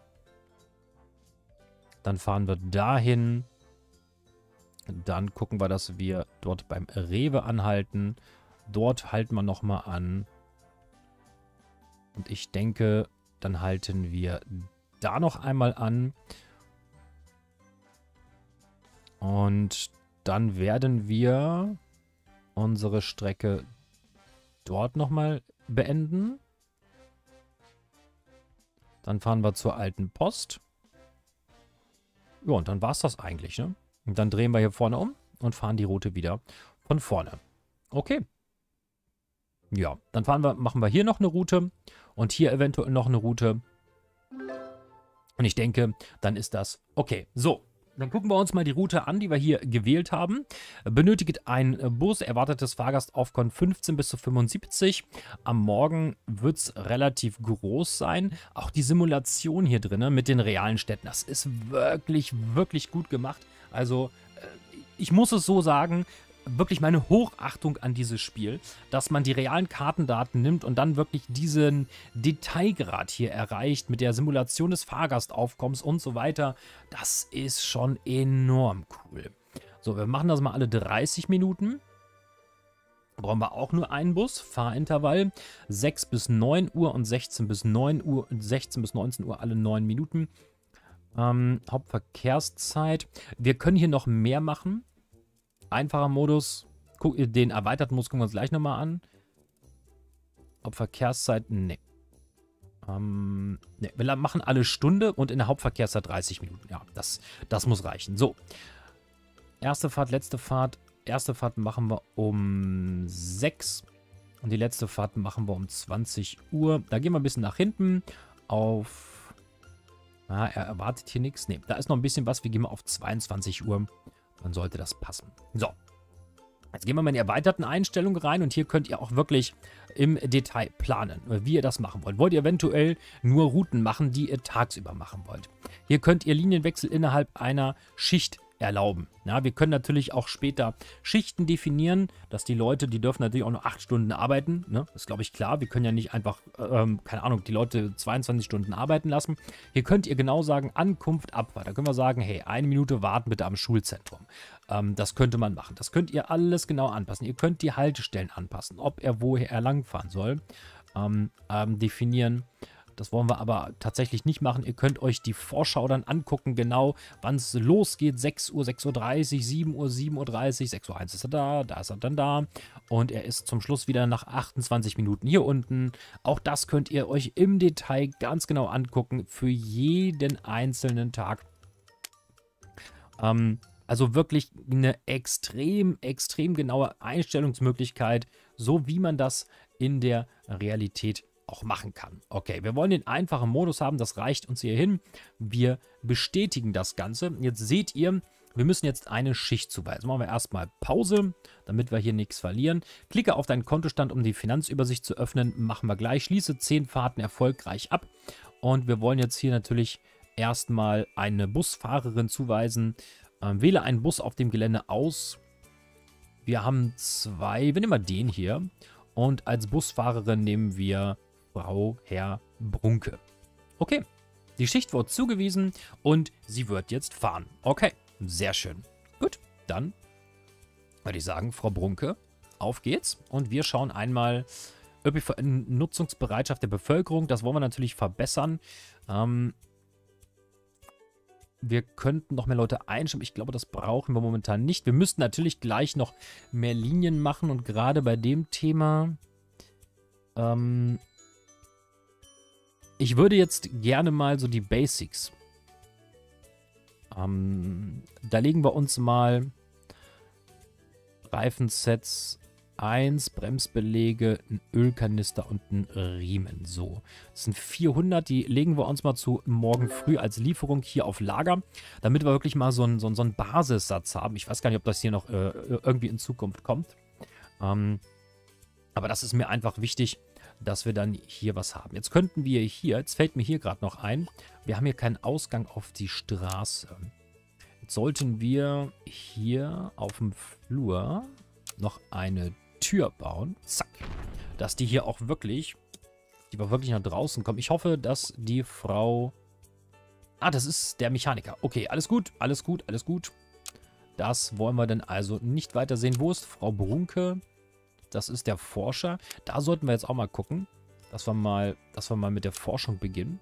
Dann fahren wir dahin. Dann gucken wir, dass wir dort beim Rewe anhalten. Dort halten wir nochmal an. Und ich denke, dann halten wir da noch einmal an. Und dann werden wir unsere Strecke dort nochmal beenden. Dann fahren wir zur alten Post. Ja, und dann war es das eigentlich, ne? Und dann drehen wir hier vorne um und fahren die Route wieder von vorne. Okay. Ja, dann fahren wir, machen wir hier noch eine Route und hier eventuell noch eine Route. Und ich denke, dann ist das okay. So. Dann gucken wir uns mal die Route an, die wir hier gewählt haben. Benötigt ein Bus, erwartetes Fahrgastaufkommen fünfzehn bis zu fünfundsiebzig. Am Morgen wird es relativ groß sein. Auch die Simulation hier drin mit den realen Städten, das ist wirklich, wirklich gut gemacht. Also, ich muss es so sagen, wirklich meine Hochachtung an dieses Spiel, dass man die realen Kartendaten nimmt und dann wirklich diesen Detailgrad hier erreicht mit der Simulation des Fahrgastaufkommens und so weiter. Das ist schon enorm cool. So, wir machen das mal alle dreißig Minuten. Brauchen wir auch nur einen Bus. Fahrintervall sechs bis neun Uhr und sechzehn bis neun Uhr, sechzehn bis neunzehn Uhr alle neun Minuten. Ähm, Hauptverkehrszeit. Wir können hier noch mehr machen. Einfacher Modus, guck, den erweiterten Modus gucken wir uns gleich nochmal an. Ob Verkehrszeit, nee. Ähm, nee. Wir machen alle Stunde und in der Hauptverkehrszeit dreißig Minuten. Ja, das, das muss reichen. So. Erste Fahrt, letzte Fahrt. Erste Fahrt machen wir um sechs und die letzte Fahrt machen wir um zwanzig Uhr. Da gehen wir ein bisschen nach hinten auf... Ah, er erwartet hier nichts. Nee, da ist noch ein bisschen was. Wir gehen mal auf zweiundzwanzig Uhr. Dann sollte das passen. So. Jetzt gehen wir mal in die erweiterten Einstellungen rein und hier könnt ihr auch wirklich im Detail planen, wie ihr das machen wollt. Wollt ihr eventuell nur Routen machen, die ihr tagsüber machen wollt? Hier könnt ihr Linienwechsel innerhalb einer Schicht erlauben. Ja, wir können natürlich auch später Schichten definieren, dass die Leute, die dürfen natürlich auch nur acht Stunden arbeiten. Ne? Das ist, glaube ich, klar. Wir können ja nicht einfach, ähm, keine Ahnung, die Leute zweiundzwanzig Stunden arbeiten lassen. Hier könnt ihr genau sagen, Ankunft, Abfahrt. Da können wir sagen, hey, eine Minute warten bitte am Schulzentrum. Ähm, das könnte man machen. Das könnt ihr alles genau anpassen. Ihr könnt die Haltestellen anpassen, ob er woher er langfahren soll, ähm, ähm, definieren. Das wollen wir aber tatsächlich nicht machen. Ihr könnt euch die Vorschau dann angucken, genau wann es losgeht. sechs Uhr, sechs Uhr dreißig, sieben Uhr, sieben Uhr dreißig, sechs Uhr eins ist er da, da ist er dann da. Und er ist zum Schluss wieder nach achtundzwanzig Minuten hier unten. Auch das könnt ihr euch im Detail ganz genau angucken für jeden einzelnen Tag. Ähm, also wirklich eine extrem, extrem genaue Einstellungsmöglichkeit, so wie man das in der Realität auch machen kann. Okay, wir wollen den einfachen Modus haben, das reicht uns hier hin. Wir bestätigen das Ganze. Jetzt seht ihr, wir müssen jetzt eine Schicht zuweisen. Machen wir erstmal Pause, damit wir hier nichts verlieren. Klicke auf deinen Kontostand, um die Finanzübersicht zu öffnen. Machen wir gleich. Schließe zehn Fahrten erfolgreich ab. Und wir wollen jetzt hier natürlich erstmal eine Busfahrerin zuweisen. Ähm, wähle einen Bus auf dem Gelände aus. Wir haben zwei, wir nehmen mal den hier. Und als Busfahrerin nehmen wir Frau Herr Brunke. Okay, die Schicht wurde zugewiesen und sie wird jetzt fahren. Okay, sehr schön. Gut, dann würde ich sagen, Frau Brunke, auf geht's. Und wir schauen einmal ÖPNV-Nutzungsbereitschaft der Bevölkerung. Das wollen wir natürlich verbessern. Ähm, wir könnten noch mehr Leute einstimmen. Ich glaube, das brauchen wir momentan nicht. Wir müssten natürlich gleich noch mehr Linien machen. Und gerade bei dem Thema... Ähm, ich würde jetzt gerne mal so die Basics. Ähm, da legen wir uns mal Reifensets eins, Bremsbeläge, ein Ölkanister und ein Riemen. So, das sind vierhundert, die legen wir uns mal zu morgen früh als Lieferung hier auf Lager, damit wir wirklich mal so einen, so einen, so einen Basissatz haben. Ich weiß gar nicht, ob das hier noch äh, irgendwie in Zukunft kommt. Ähm, aber das ist mir einfach wichtig, dass wir dann hier was haben. Jetzt könnten wir hier, jetzt fällt mir hier gerade noch ein, wir haben hier keinen Ausgang auf die Straße. Jetzt sollten wir hier auf dem Flur noch eine Tür bauen. Zack. Dass die hier auch wirklich, die wir wirklich nach draußen kommen. Ich hoffe, dass die Frau... Ah, das ist der Mechaniker. Okay, alles gut, alles gut, alles gut. Das wollen wir dann also nicht weiter sehen. Wo ist Frau Brunke? Das ist der Forscher. Da sollten wir jetzt auch mal gucken, dass wir mal, dass wir mal mit der Forschung beginnen.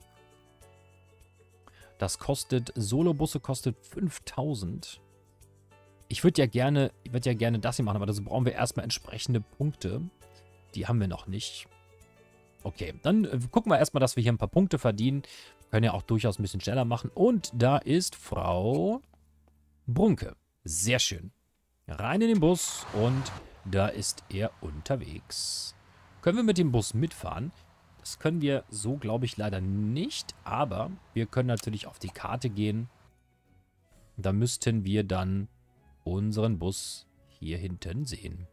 Das kostet, Solobusse kostet fünftausend. Ich würde ja gerne, ich würde ja gerne das hier machen, aber dazu brauchen wir erstmal entsprechende Punkte. Die haben wir noch nicht. Okay, dann äh, gucken wir erstmal, dass wir hier ein paar Punkte verdienen. Wir können ja auch durchaus ein bisschen schneller machen. Und da ist Frau Brunke. Sehr schön. Rein in den Bus und da ist er unterwegs. Können wir mit dem Bus mitfahren? Das können wir so, glaube ich, leider nicht. Aber wir können natürlich auf die Karte gehen. Da müssten wir dann unseren Bus hier hinten sehen.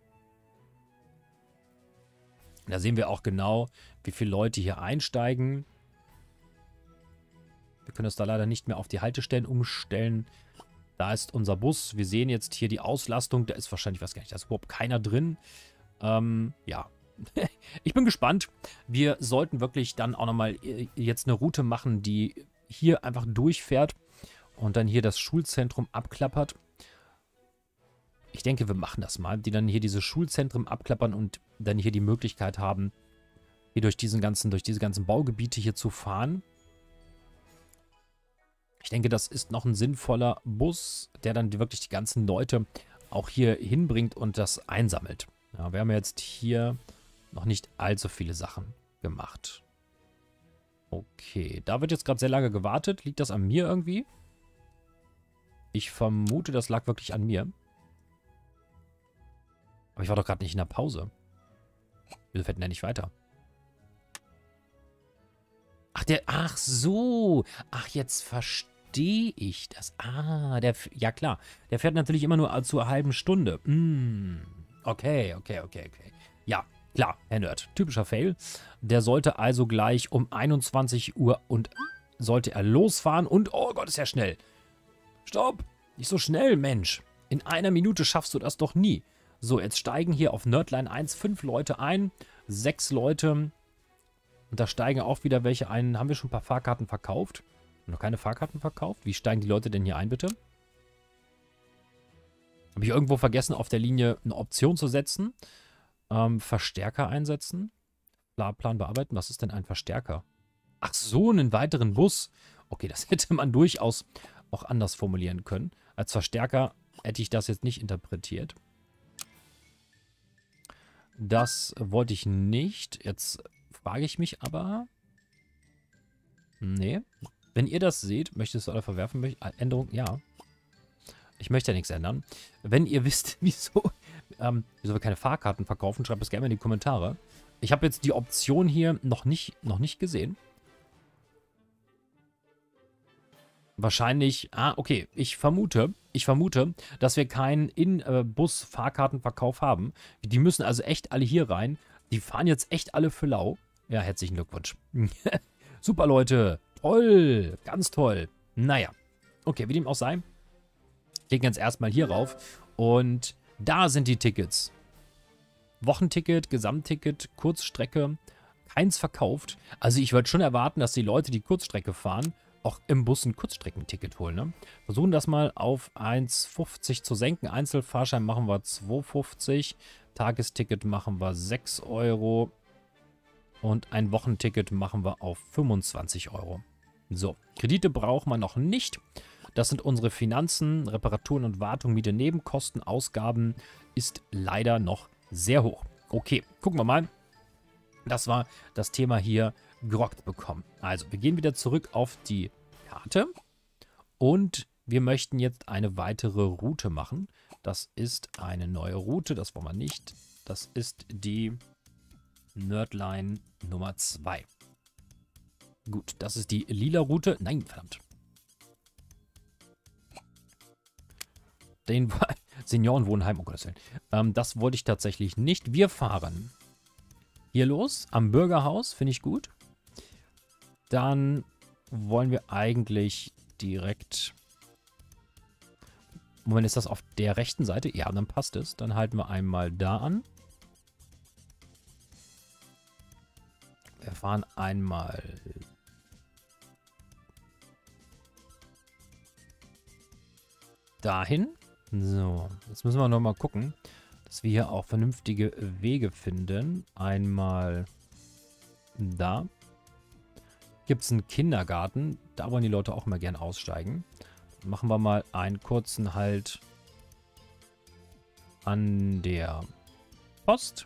Da sehen wir auch genau, wie viele Leute hier einsteigen. Wir können das da leider nicht mehr auf die Haltestellen umstellen. Da ist unser Bus. Wir sehen jetzt hier die Auslastung. Da ist wahrscheinlich, weiß gar nicht, da ist überhaupt keiner drin. Ähm, ja. Ich bin gespannt. Wir sollten wirklich dann auch nochmal jetzt eine Route machen, die hier einfach durchfährt und dann hier das Schulzentrum abklappert. Ich denke, wir machen das mal. Die dann hier diese Schulzentren abklappern und dann hier die Möglichkeit haben, hier durch diesen ganzen, durch diese ganzen Baugebiete hier zu fahren. Ich denke, das ist noch ein sinnvoller Bus, der dann wirklich die ganzen Leute auch hier hinbringt und das einsammelt. Ja, wir haben jetzt hier noch nicht allzu viele Sachen gemacht. Okay, da wird jetzt gerade sehr lange gewartet. Liegt das an mir irgendwie? Ich vermute, das lag wirklich an mir. Aber ich war doch gerade nicht in der Pause. Wieso fährt denn der nicht weiter? Ach, der... Ach so. Ach, jetzt verstehe ich das. Ah, der... Ja, klar. Der fährt natürlich immer nur zur halben Stunde. Mm, okay, okay, okay, okay. Ja, klar, Herr Nerd. Typischer Fail. Der sollte also gleich um einundzwanzig Uhr und sollte er losfahren. Und, oh Gott, ist er schnell. Stopp. Nicht so schnell, Mensch. In einer Minute schaffst du das doch nie. So, jetzt steigen hier auf Nerdline eins fünf Leute ein, sechs Leute. Und da steigen auch wieder welche ein. Haben wir schon ein paar Fahrkarten verkauft? Noch keine Fahrkarten verkauft? Wie steigen die Leute denn hier ein, bitte? Habe ich irgendwo vergessen, auf der Linie eine Option zu setzen? Ähm, Verstärker einsetzen. Plan bearbeiten. Was ist denn ein Verstärker? Ach so, einen weiteren Bus. Okay, das hätte man durchaus auch anders formulieren können. Als Verstärker hätte ich das jetzt nicht interpretiert. Das wollte ich nicht. Jetzt frage ich mich aber... Nee. Wenn ihr das seht, möchtest du alle verwerfen? Änderung? Ja. Ich möchte ja nichts ändern. Wenn ihr wisst, wieso, ähm, wieso wir keine Fahrkarten verkaufen, schreibt es gerne in die Kommentare. Ich habe jetzt die Option hier noch nicht, noch nicht gesehen. Wahrscheinlich, ah, okay, ich vermute, ich vermute, dass wir keinen In-Bus-Fahrkartenverkauf haben. Die müssen also echt alle hier rein. Die fahren jetzt echt alle für lau. Ja, herzlichen Glückwunsch. Super, Leute. Toll. Ganz toll. Naja. Okay, wie dem auch sei. Klicken jetzt erstmal hier rauf und da sind die Tickets. Wochenticket, Gesamtticket, Kurzstrecke, keins verkauft. Also ich würde schon erwarten, dass die Leute, die Kurzstrecke fahren, auch im Bus ein Kurzstreckenticket holen. Ne? Versuchen das mal auf eins fünfzig zu senken. Einzelfahrschein machen wir zwei fünfzig. Tagesticket machen wir sechs Euro. Und ein Wochenticket machen wir auf fünfundzwanzig Euro. So, Kredite braucht man noch nicht. Das sind unsere Finanzen, Reparaturen und Wartung, Miete, Nebenkosten, Ausgaben ist leider noch sehr hoch. Okay, gucken wir mal. Das war das Thema hier gerockt bekommen. Also, wir gehen wieder zurück auf die Karte und wir möchten jetzt eine weitere Route machen. Das ist eine neue Route, das wollen wir nicht. Das ist die Nerdline Nummer zwei. Gut, das ist die lila Route. Nein, verdammt. Den Seniorenwohnheim, oh Gottes Willen. Ähm, das wollte ich tatsächlich nicht. Wir fahren hier los, am Bürgerhaus, finde ich gut. Dann wollen wir eigentlich direkt... Moment, ist das auf der rechten Seite? Ja, dann passt es. Dann halten wir einmal da an. Wir fahren einmal... dahin. So, jetzt müssen wir nochmal gucken, dass wir hier auch vernünftige Wege finden. Einmal da. Gibt es einen Kindergarten. Da wollen die Leute auch immer gern aussteigen. Dann machen wir mal einen kurzen Halt an der Post.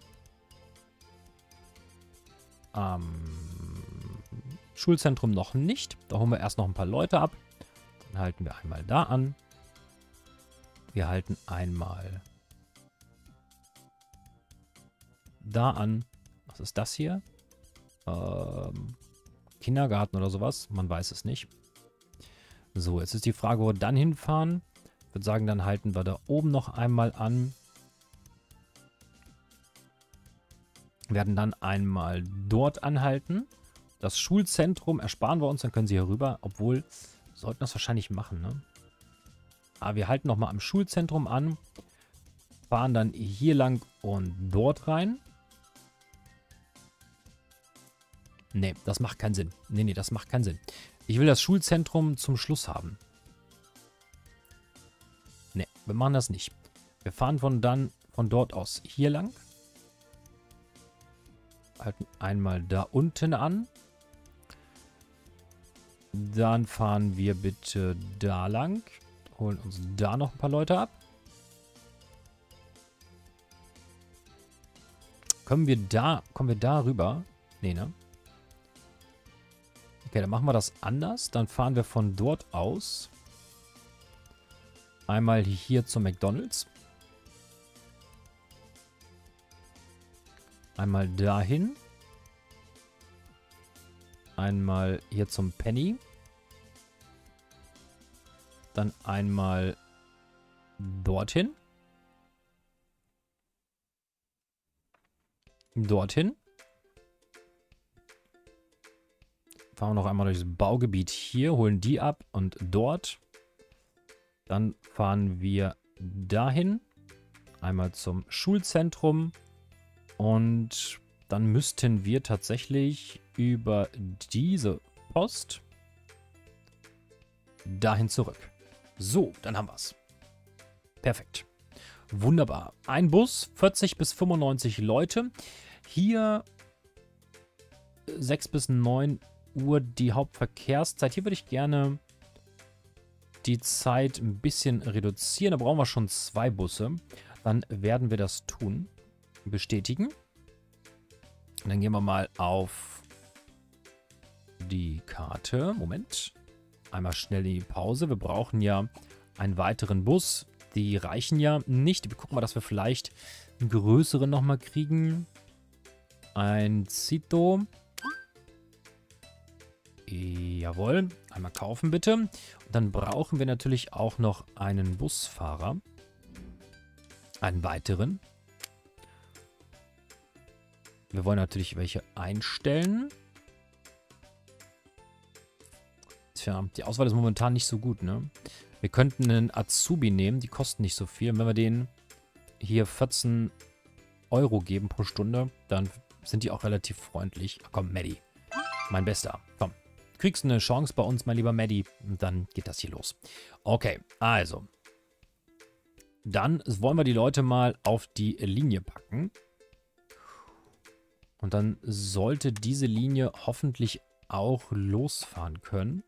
Am Schulzentrum noch nicht. Da holen wir erst noch ein paar Leute ab. Dann halten wir einmal da an. Wir halten einmal da an. Was ist das hier? Ähm, Kindergarten oder sowas? Man weiß es nicht. So, jetzt ist die Frage, wo wir dann hinfahren. Ich würde sagen, dann halten wir da oben noch einmal an. Wir werden dann einmal dort anhalten. Das Schulzentrum ersparen wir uns, dann können sie hier rüber. Obwohl, sollten das wahrscheinlich machen, ne? Aber wir halten nochmal am Schulzentrum an. Fahren dann hier lang und dort rein. Nee, das macht keinen Sinn. Nee, nee, das macht keinen Sinn. Ich will das Schulzentrum zum Schluss haben. Nee, wir machen das nicht. Wir fahren von dann von dort aus hier lang. Halten einmal da unten an. Dann fahren wir bitte da lang. Holen uns da noch ein paar Leute ab. Können wir da, kommen wir da rüber? Nee, ne? Okay, dann machen wir das anders. Dann fahren wir von dort aus einmal hier zum McDonald's. Einmal dahin. Einmal hier zum Penny. Dann einmal dorthin. Dorthin. Fahren wir noch einmal durch das Baugebiet hier, holen die ab und dort. Dann fahren wir dahin. Einmal zum Schulzentrum. Und dann müssten wir tatsächlich über diese Post dahin zurück. So, dann haben wir es. Perfekt. Wunderbar. Ein Bus, vierzig bis fünfundneunzig Leute. Hier sechs bis neun Uhr die Hauptverkehrszeit. Hier würde ich gerne die Zeit ein bisschen reduzieren. Da brauchen wir schon zwei Busse. Dann werden wir das tun. Bestätigen. Und dann gehen wir mal auf die Karte. Moment. Einmal schnell in die Pause. Wir brauchen ja einen weiteren Bus. Die reichen ja nicht. Wir gucken mal, dass wir vielleicht einen größeren nochmal kriegen. Ein Zito. Jawohl. Einmal kaufen bitte. Und dann brauchen wir natürlich auch noch einen Busfahrer. Einen weiteren. Wir wollen natürlich welche einstellen. Tja, die Auswahl ist momentan nicht so gut, ne? Wir könnten einen Azubi nehmen, die kosten nicht so viel. Und wenn wir denen hier vierzehn Euro geben pro Stunde, dann sind die auch relativ freundlich. Ach komm, Maddie. Mein Bester. Komm. Kriegst eine Chance bei uns, mein lieber Maddie. Und dann geht das hier los. Okay, also. Dann wollen wir die Leute mal auf die Linie packen. Und dann sollte diese Linie hoffentlich auch losfahren können.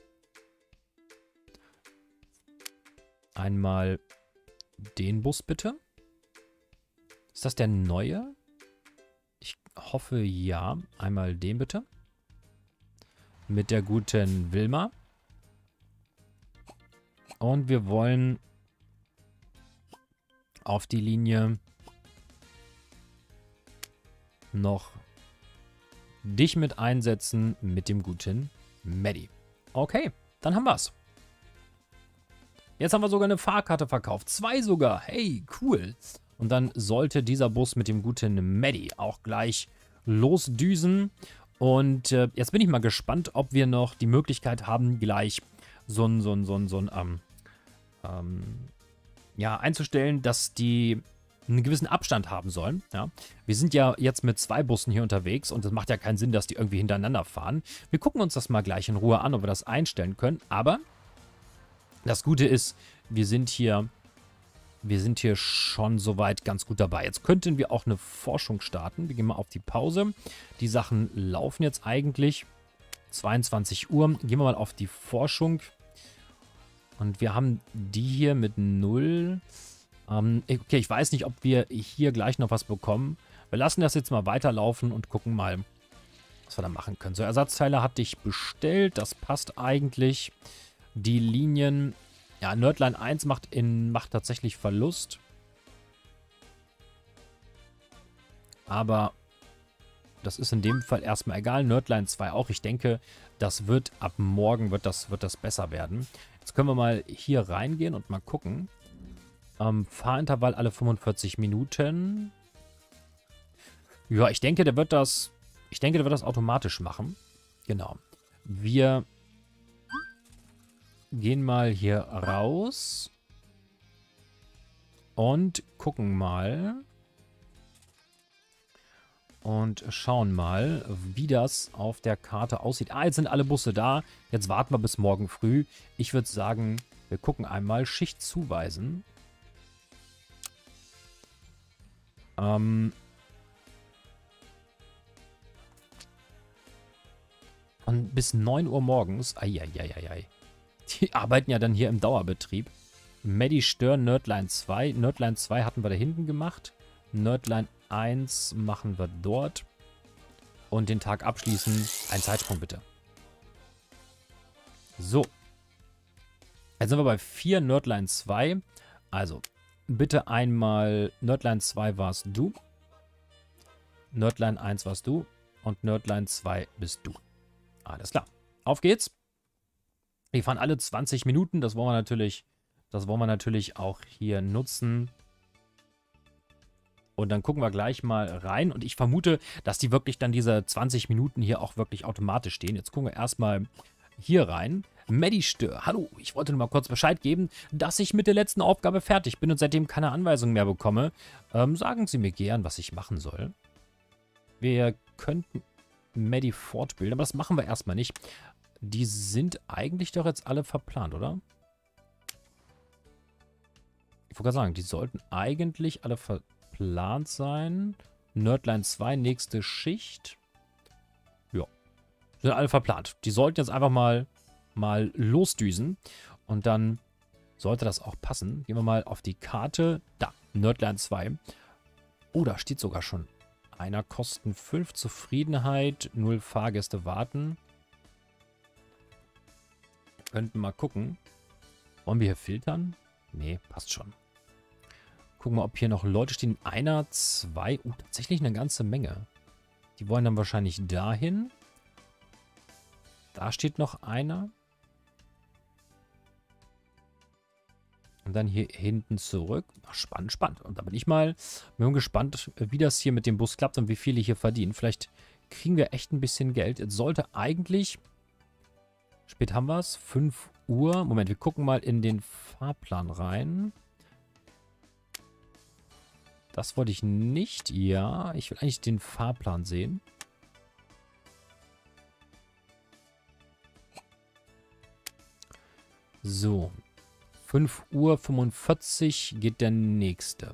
Einmal den Bus bitte. Ist das der neue? Ich hoffe ja. Einmal den bitte. Mit der guten Wilma. Und wir wollen auf die Linie noch dich mit einsetzen mit dem guten Maddie. Okay, dann haben wir's. Jetzt haben wir sogar eine Fahrkarte verkauft. Zwei sogar. Hey, cool. Und dann sollte dieser Bus mit dem guten Maddie auch gleich losdüsen. Und äh, jetzt bin ich mal gespannt, ob wir noch die Möglichkeit haben, gleich so ein, so ein, so ein, so ein, ähm, ähm, ja, einzustellen, dass die einen gewissen Abstand haben sollen. Ja. Wir sind ja jetzt mit zwei Bussen hier unterwegs und es macht ja keinen Sinn, dass die irgendwie hintereinander fahren. Wir gucken uns das mal gleich in Ruhe an, ob wir das einstellen können. Aber das Gute ist, wir sind hier, wir sind hier schon soweit ganz gut dabei. Jetzt könnten wir auch eine Forschung starten. Wir gehen mal auf die Pause. Die Sachen laufen jetzt eigentlich. zweiundzwanzig Uhr. Gehen wir mal auf die Forschung. Und wir haben die hier mit null. Ähm, okay, ich weiß nicht, ob wir hier gleich noch was bekommen. Wir lassen das jetzt mal weiterlaufen und gucken mal, was wir da machen können. So, Ersatzteile hatte ich bestellt. Das passt eigentlich. Die Linien, ja, Nerdline eins macht, in, macht tatsächlich Verlust. Aber das ist in dem Fall erstmal egal. Nerdline zwei auch. Ich denke, das wird ab morgen wird das, wird das besser werden. Jetzt können wir mal hier reingehen und mal gucken. Ähm, Fahrintervall alle fünfundvierzig Minuten. Ja, ich denke, der wird das, ich denke, der wird das automatisch machen. Genau. Wir gehen mal hier raus und gucken mal und schauen mal, wie das auf der Karte aussieht. Ah, jetzt sind alle Busse da. Jetzt warten wir bis morgen früh. Ich würde sagen, wir gucken einmal Schicht zuweisen. Ähm und bis neun Uhr morgens. Eieieiei. Die arbeiten ja dann hier im Dauerbetrieb. Maddie Stör, Nerdline zwei. Nerdline zwei hatten wir da hinten gemacht. Nerdline eins machen wir dort. Und den Tag abschließen. Ein Zeitsprung bitte. So. Jetzt sind wir bei vier Nerdline zwei. Also, bitte einmal Nerdline zwei warst du. Nerdline eins warst du. Und Nerdline zwei bist du. Alles klar. Auf geht's. Die fahren alle zwanzig Minuten. Das wollen wir natürlich, das wollen wir natürlich auch hier nutzen. Und dann gucken wir gleich mal rein. Und ich vermute, dass die wirklich dann diese zwanzig Minuten hier auch wirklich automatisch stehen. Jetzt gucken wir erstmal hier rein. Maddie Stör. Hallo, ich wollte nur mal kurz Bescheid geben, dass ich mit der letzten Aufgabe fertig bin und seitdem keine Anweisungen mehr bekomme. Ähm, sagen Sie mir gern, was ich machen soll. Wir könnten Maddie fortbilden, aber das machen wir erstmal nicht. Die sind eigentlich doch jetzt alle verplant, oder? Ich wollte gerade sagen, die sollten eigentlich alle verplant sein. Nerdline zwei, nächste Schicht. Ja, sind alle verplant. Die sollten jetzt einfach mal, mal losdüsen. Und dann sollte das auch passen. Gehen wir mal auf die Karte. Da, Nerdline zwei. Oh, da steht sogar schon einer. Kosten fünf, Zufriedenheit, null Fahrgäste warten. Könnten mal gucken. Wollen wir hier filtern? Nee, passt schon. Gucken wir, ob hier noch Leute stehen. Einer, zwei. Uh, tatsächlich eine ganze Menge. Die wollen dann wahrscheinlich dahin. Da steht noch einer. Und dann hier hinten zurück. Ach, spannend, spannend. Und da bin ich mal, bin gespannt, wie das hier mit dem Bus klappt und wie viele hier verdienen. Vielleicht kriegen wir echt ein bisschen Geld. Jetzt sollte eigentlich Spät haben wir es. fünf Uhr. Moment, wir gucken mal in den Fahrplan rein. Das wollte ich nicht. Ja, ich will eigentlich den Fahrplan sehen. So. fünf Uhr fünfundvierzig geht der nächste.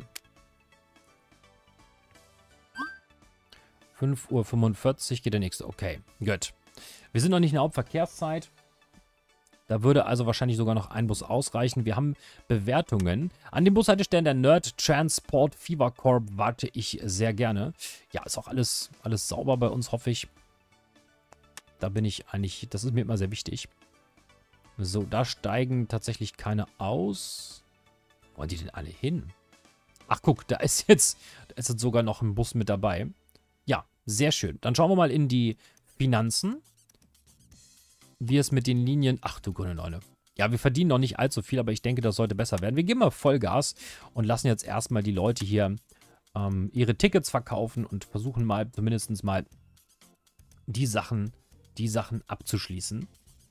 fünf Uhr fünfundvierzig geht der nächste. Okay, gut. Wir sind noch nicht in der Hauptverkehrszeit. Da würde also wahrscheinlich sogar noch ein Bus ausreichen. Wir haben Bewertungen. An den Bushaltestellen der Nerd Transport Fever Corp warte ich sehr gerne. Ja, ist auch alles, alles sauber bei uns, hoffe ich. Da bin ich eigentlich, das ist mir immer sehr wichtig. So, da steigen tatsächlich keine aus. Wo wollen die denn alle hin? Ach, guck, da ist jetzt, da ist jetzt sogar noch ein Bus mit dabei. Ja, sehr schön. Dann schauen wir mal in die Finanzen. Wie es mit den Linien... Ach du grüne Neune. Ja, wir verdienen noch nicht allzu viel, aber ich denke, das sollte besser werden. Wir geben mal Vollgas und lassen jetzt erstmal die Leute hier ähm, ihre Tickets verkaufen und versuchen mal zumindest mal die Sachen, die Sachen abzuschließen.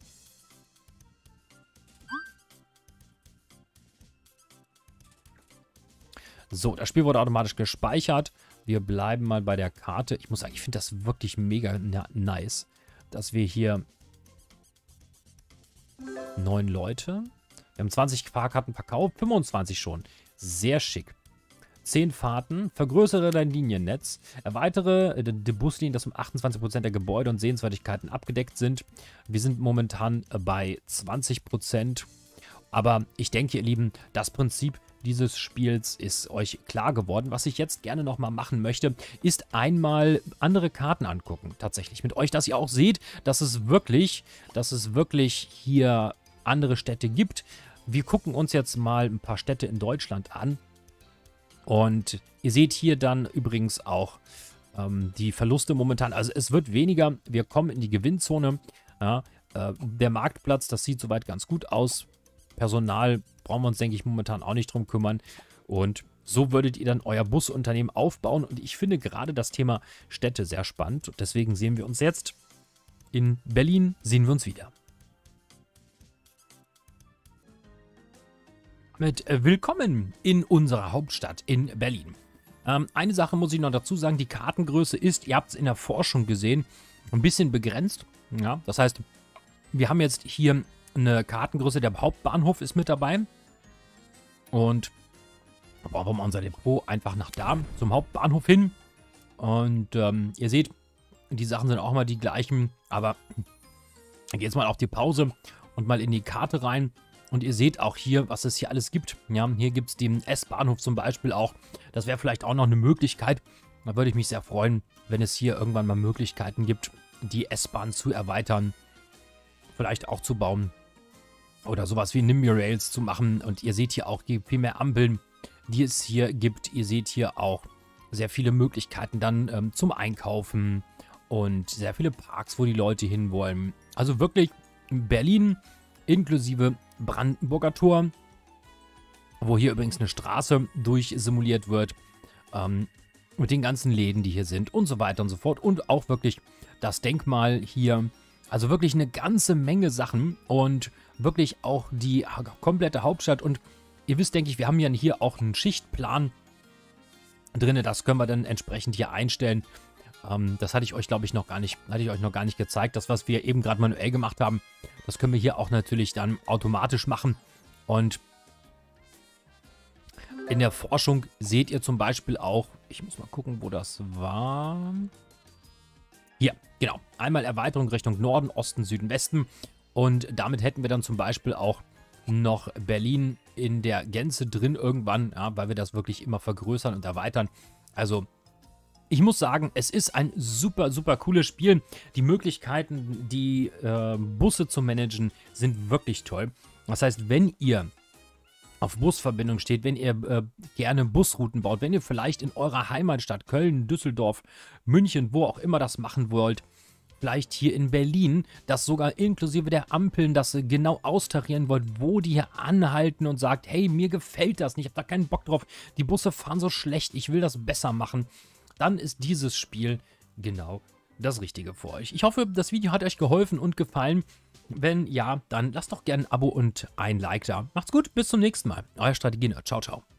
So, das Spiel wurde automatisch gespeichert. Wir bleiben mal bei der Karte. Ich muss sagen, ich finde das wirklich mega nice, dass wir hier neun Leute. Wir haben zwanzig Fahrkarten verkauft, fünfundzwanzig schon. Sehr schick. zehn Fahrten, vergrößere dein Liniennetz, erweitere die Buslinien, dass um achtundzwanzig Prozent der Gebäude und Sehenswürdigkeiten abgedeckt sind. Wir sind momentan bei zwanzig Prozent. Aber ich denke, ihr Lieben, das Prinzip dieses Spiels ist euch klar geworden. Was ich jetzt gerne nochmal machen möchte, ist einmal andere Karten angucken. Tatsächlich mit euch, dass ihr auch seht, dass es wirklich, dass es wirklich hier andere Städte gibt. Wir gucken uns jetzt mal ein paar Städte in Deutschland an. Und ihr seht hier dann übrigens auch ähm, die Verluste momentan. Also es wird weniger. Wir kommen in die Gewinnzone. Ja, äh, der Marktplatz, das sieht soweit ganz gut aus. Personal brauchen wir uns, denke ich, momentan auch nicht drum kümmern. Und so würdet ihr dann euer Busunternehmen aufbauen. Und ich finde gerade das Thema Städte sehr spannend. Und deswegen sehen wir uns jetzt in Berlin. Sehen wir uns wieder. Mit äh, Willkommen in unserer Hauptstadt in Berlin. Ähm, eine Sache muss ich noch dazu sagen. Die Kartengröße ist, ihr habt es in der Forschung gesehen, ein bisschen begrenzt. Ja, das heißt, wir haben jetzt hier eine Kartengröße, der Hauptbahnhof ist mit dabei. Und da brauchen wir mal unser Depot einfach nach da, zum Hauptbahnhof hin. Und ähm, ihr seht, die Sachen sind auch mal die gleichen. Aber dann geht jetzt mal auf die Pause und mal in die Karte rein. Und ihr seht auch hier, was es hier alles gibt. Ja, hier gibt es den S-Bahnhof zum Beispiel auch. Das wäre vielleicht auch noch eine Möglichkeit. Da würde ich mich sehr freuen, wenn es hier irgendwann mal Möglichkeiten gibt, die S-Bahn zu erweitern. Vielleicht auch zu bauen. Oder sowas wie Nimby Rails zu machen. Und ihr seht hier auch die viel mehr Ampeln, die es hier gibt. Ihr seht hier auch sehr viele Möglichkeiten dann ähm, zum Einkaufen. Und sehr viele Parks, wo die Leute hinwollen. Also wirklich Berlin inklusive Brandenburger Tor, wo hier übrigens eine Straße durchsimuliert wird, ähm, mit den ganzen Läden, die hier sind und so weiter und so fort. Und auch wirklich das Denkmal hier. Also wirklich eine ganze Menge Sachen und wirklich auch die komplette Hauptstadt. Und ihr wisst, denke ich, wir haben ja hier auch einen Schichtplan drin. Das können wir dann entsprechend hier einstellen. Ähm, das hatte ich euch, glaube ich, noch gar nicht, hatte ich euch noch gar nicht gezeigt. Das, was wir eben gerade manuell gemacht haben, das können wir hier auch natürlich dann automatisch machen. Und in der Forschung seht ihr zum Beispiel auch, ich muss mal gucken, wo das war. Hier, genau. Einmal Erweiterung Richtung Norden, Osten, Süden, Westen. Und damit hätten wir dann zum Beispiel auch noch Berlin in der Gänze drin irgendwann, ja, weil wir das wirklich immer vergrößern und erweitern. Also ich muss sagen, es ist ein super, super cooles Spiel. Die Möglichkeiten, die äh, Busse zu managen, sind wirklich toll. Das heißt, wenn ihr auf Busverbindung steht, wenn ihr äh, gerne Busrouten baut, wenn ihr vielleicht in eurer Heimatstadt Köln, Düsseldorf, München, wo auch immer das machen wollt, vielleicht hier in Berlin, das sogar inklusive der Ampeln, das ihr genau austarieren wollt, wo die hier anhalten und sagt, hey, mir gefällt das nicht, ich habe da keinen Bock drauf, die Busse fahren so schlecht, ich will das besser machen, dann ist dieses Spiel genau das Richtige für euch. Ich hoffe, das Video hat euch geholfen und gefallen. Wenn ja, dann lasst doch gerne ein Abo und ein Like da. Macht's gut, bis zum nächsten Mal. Euer Strategie-Nerd. Ciao, ciao.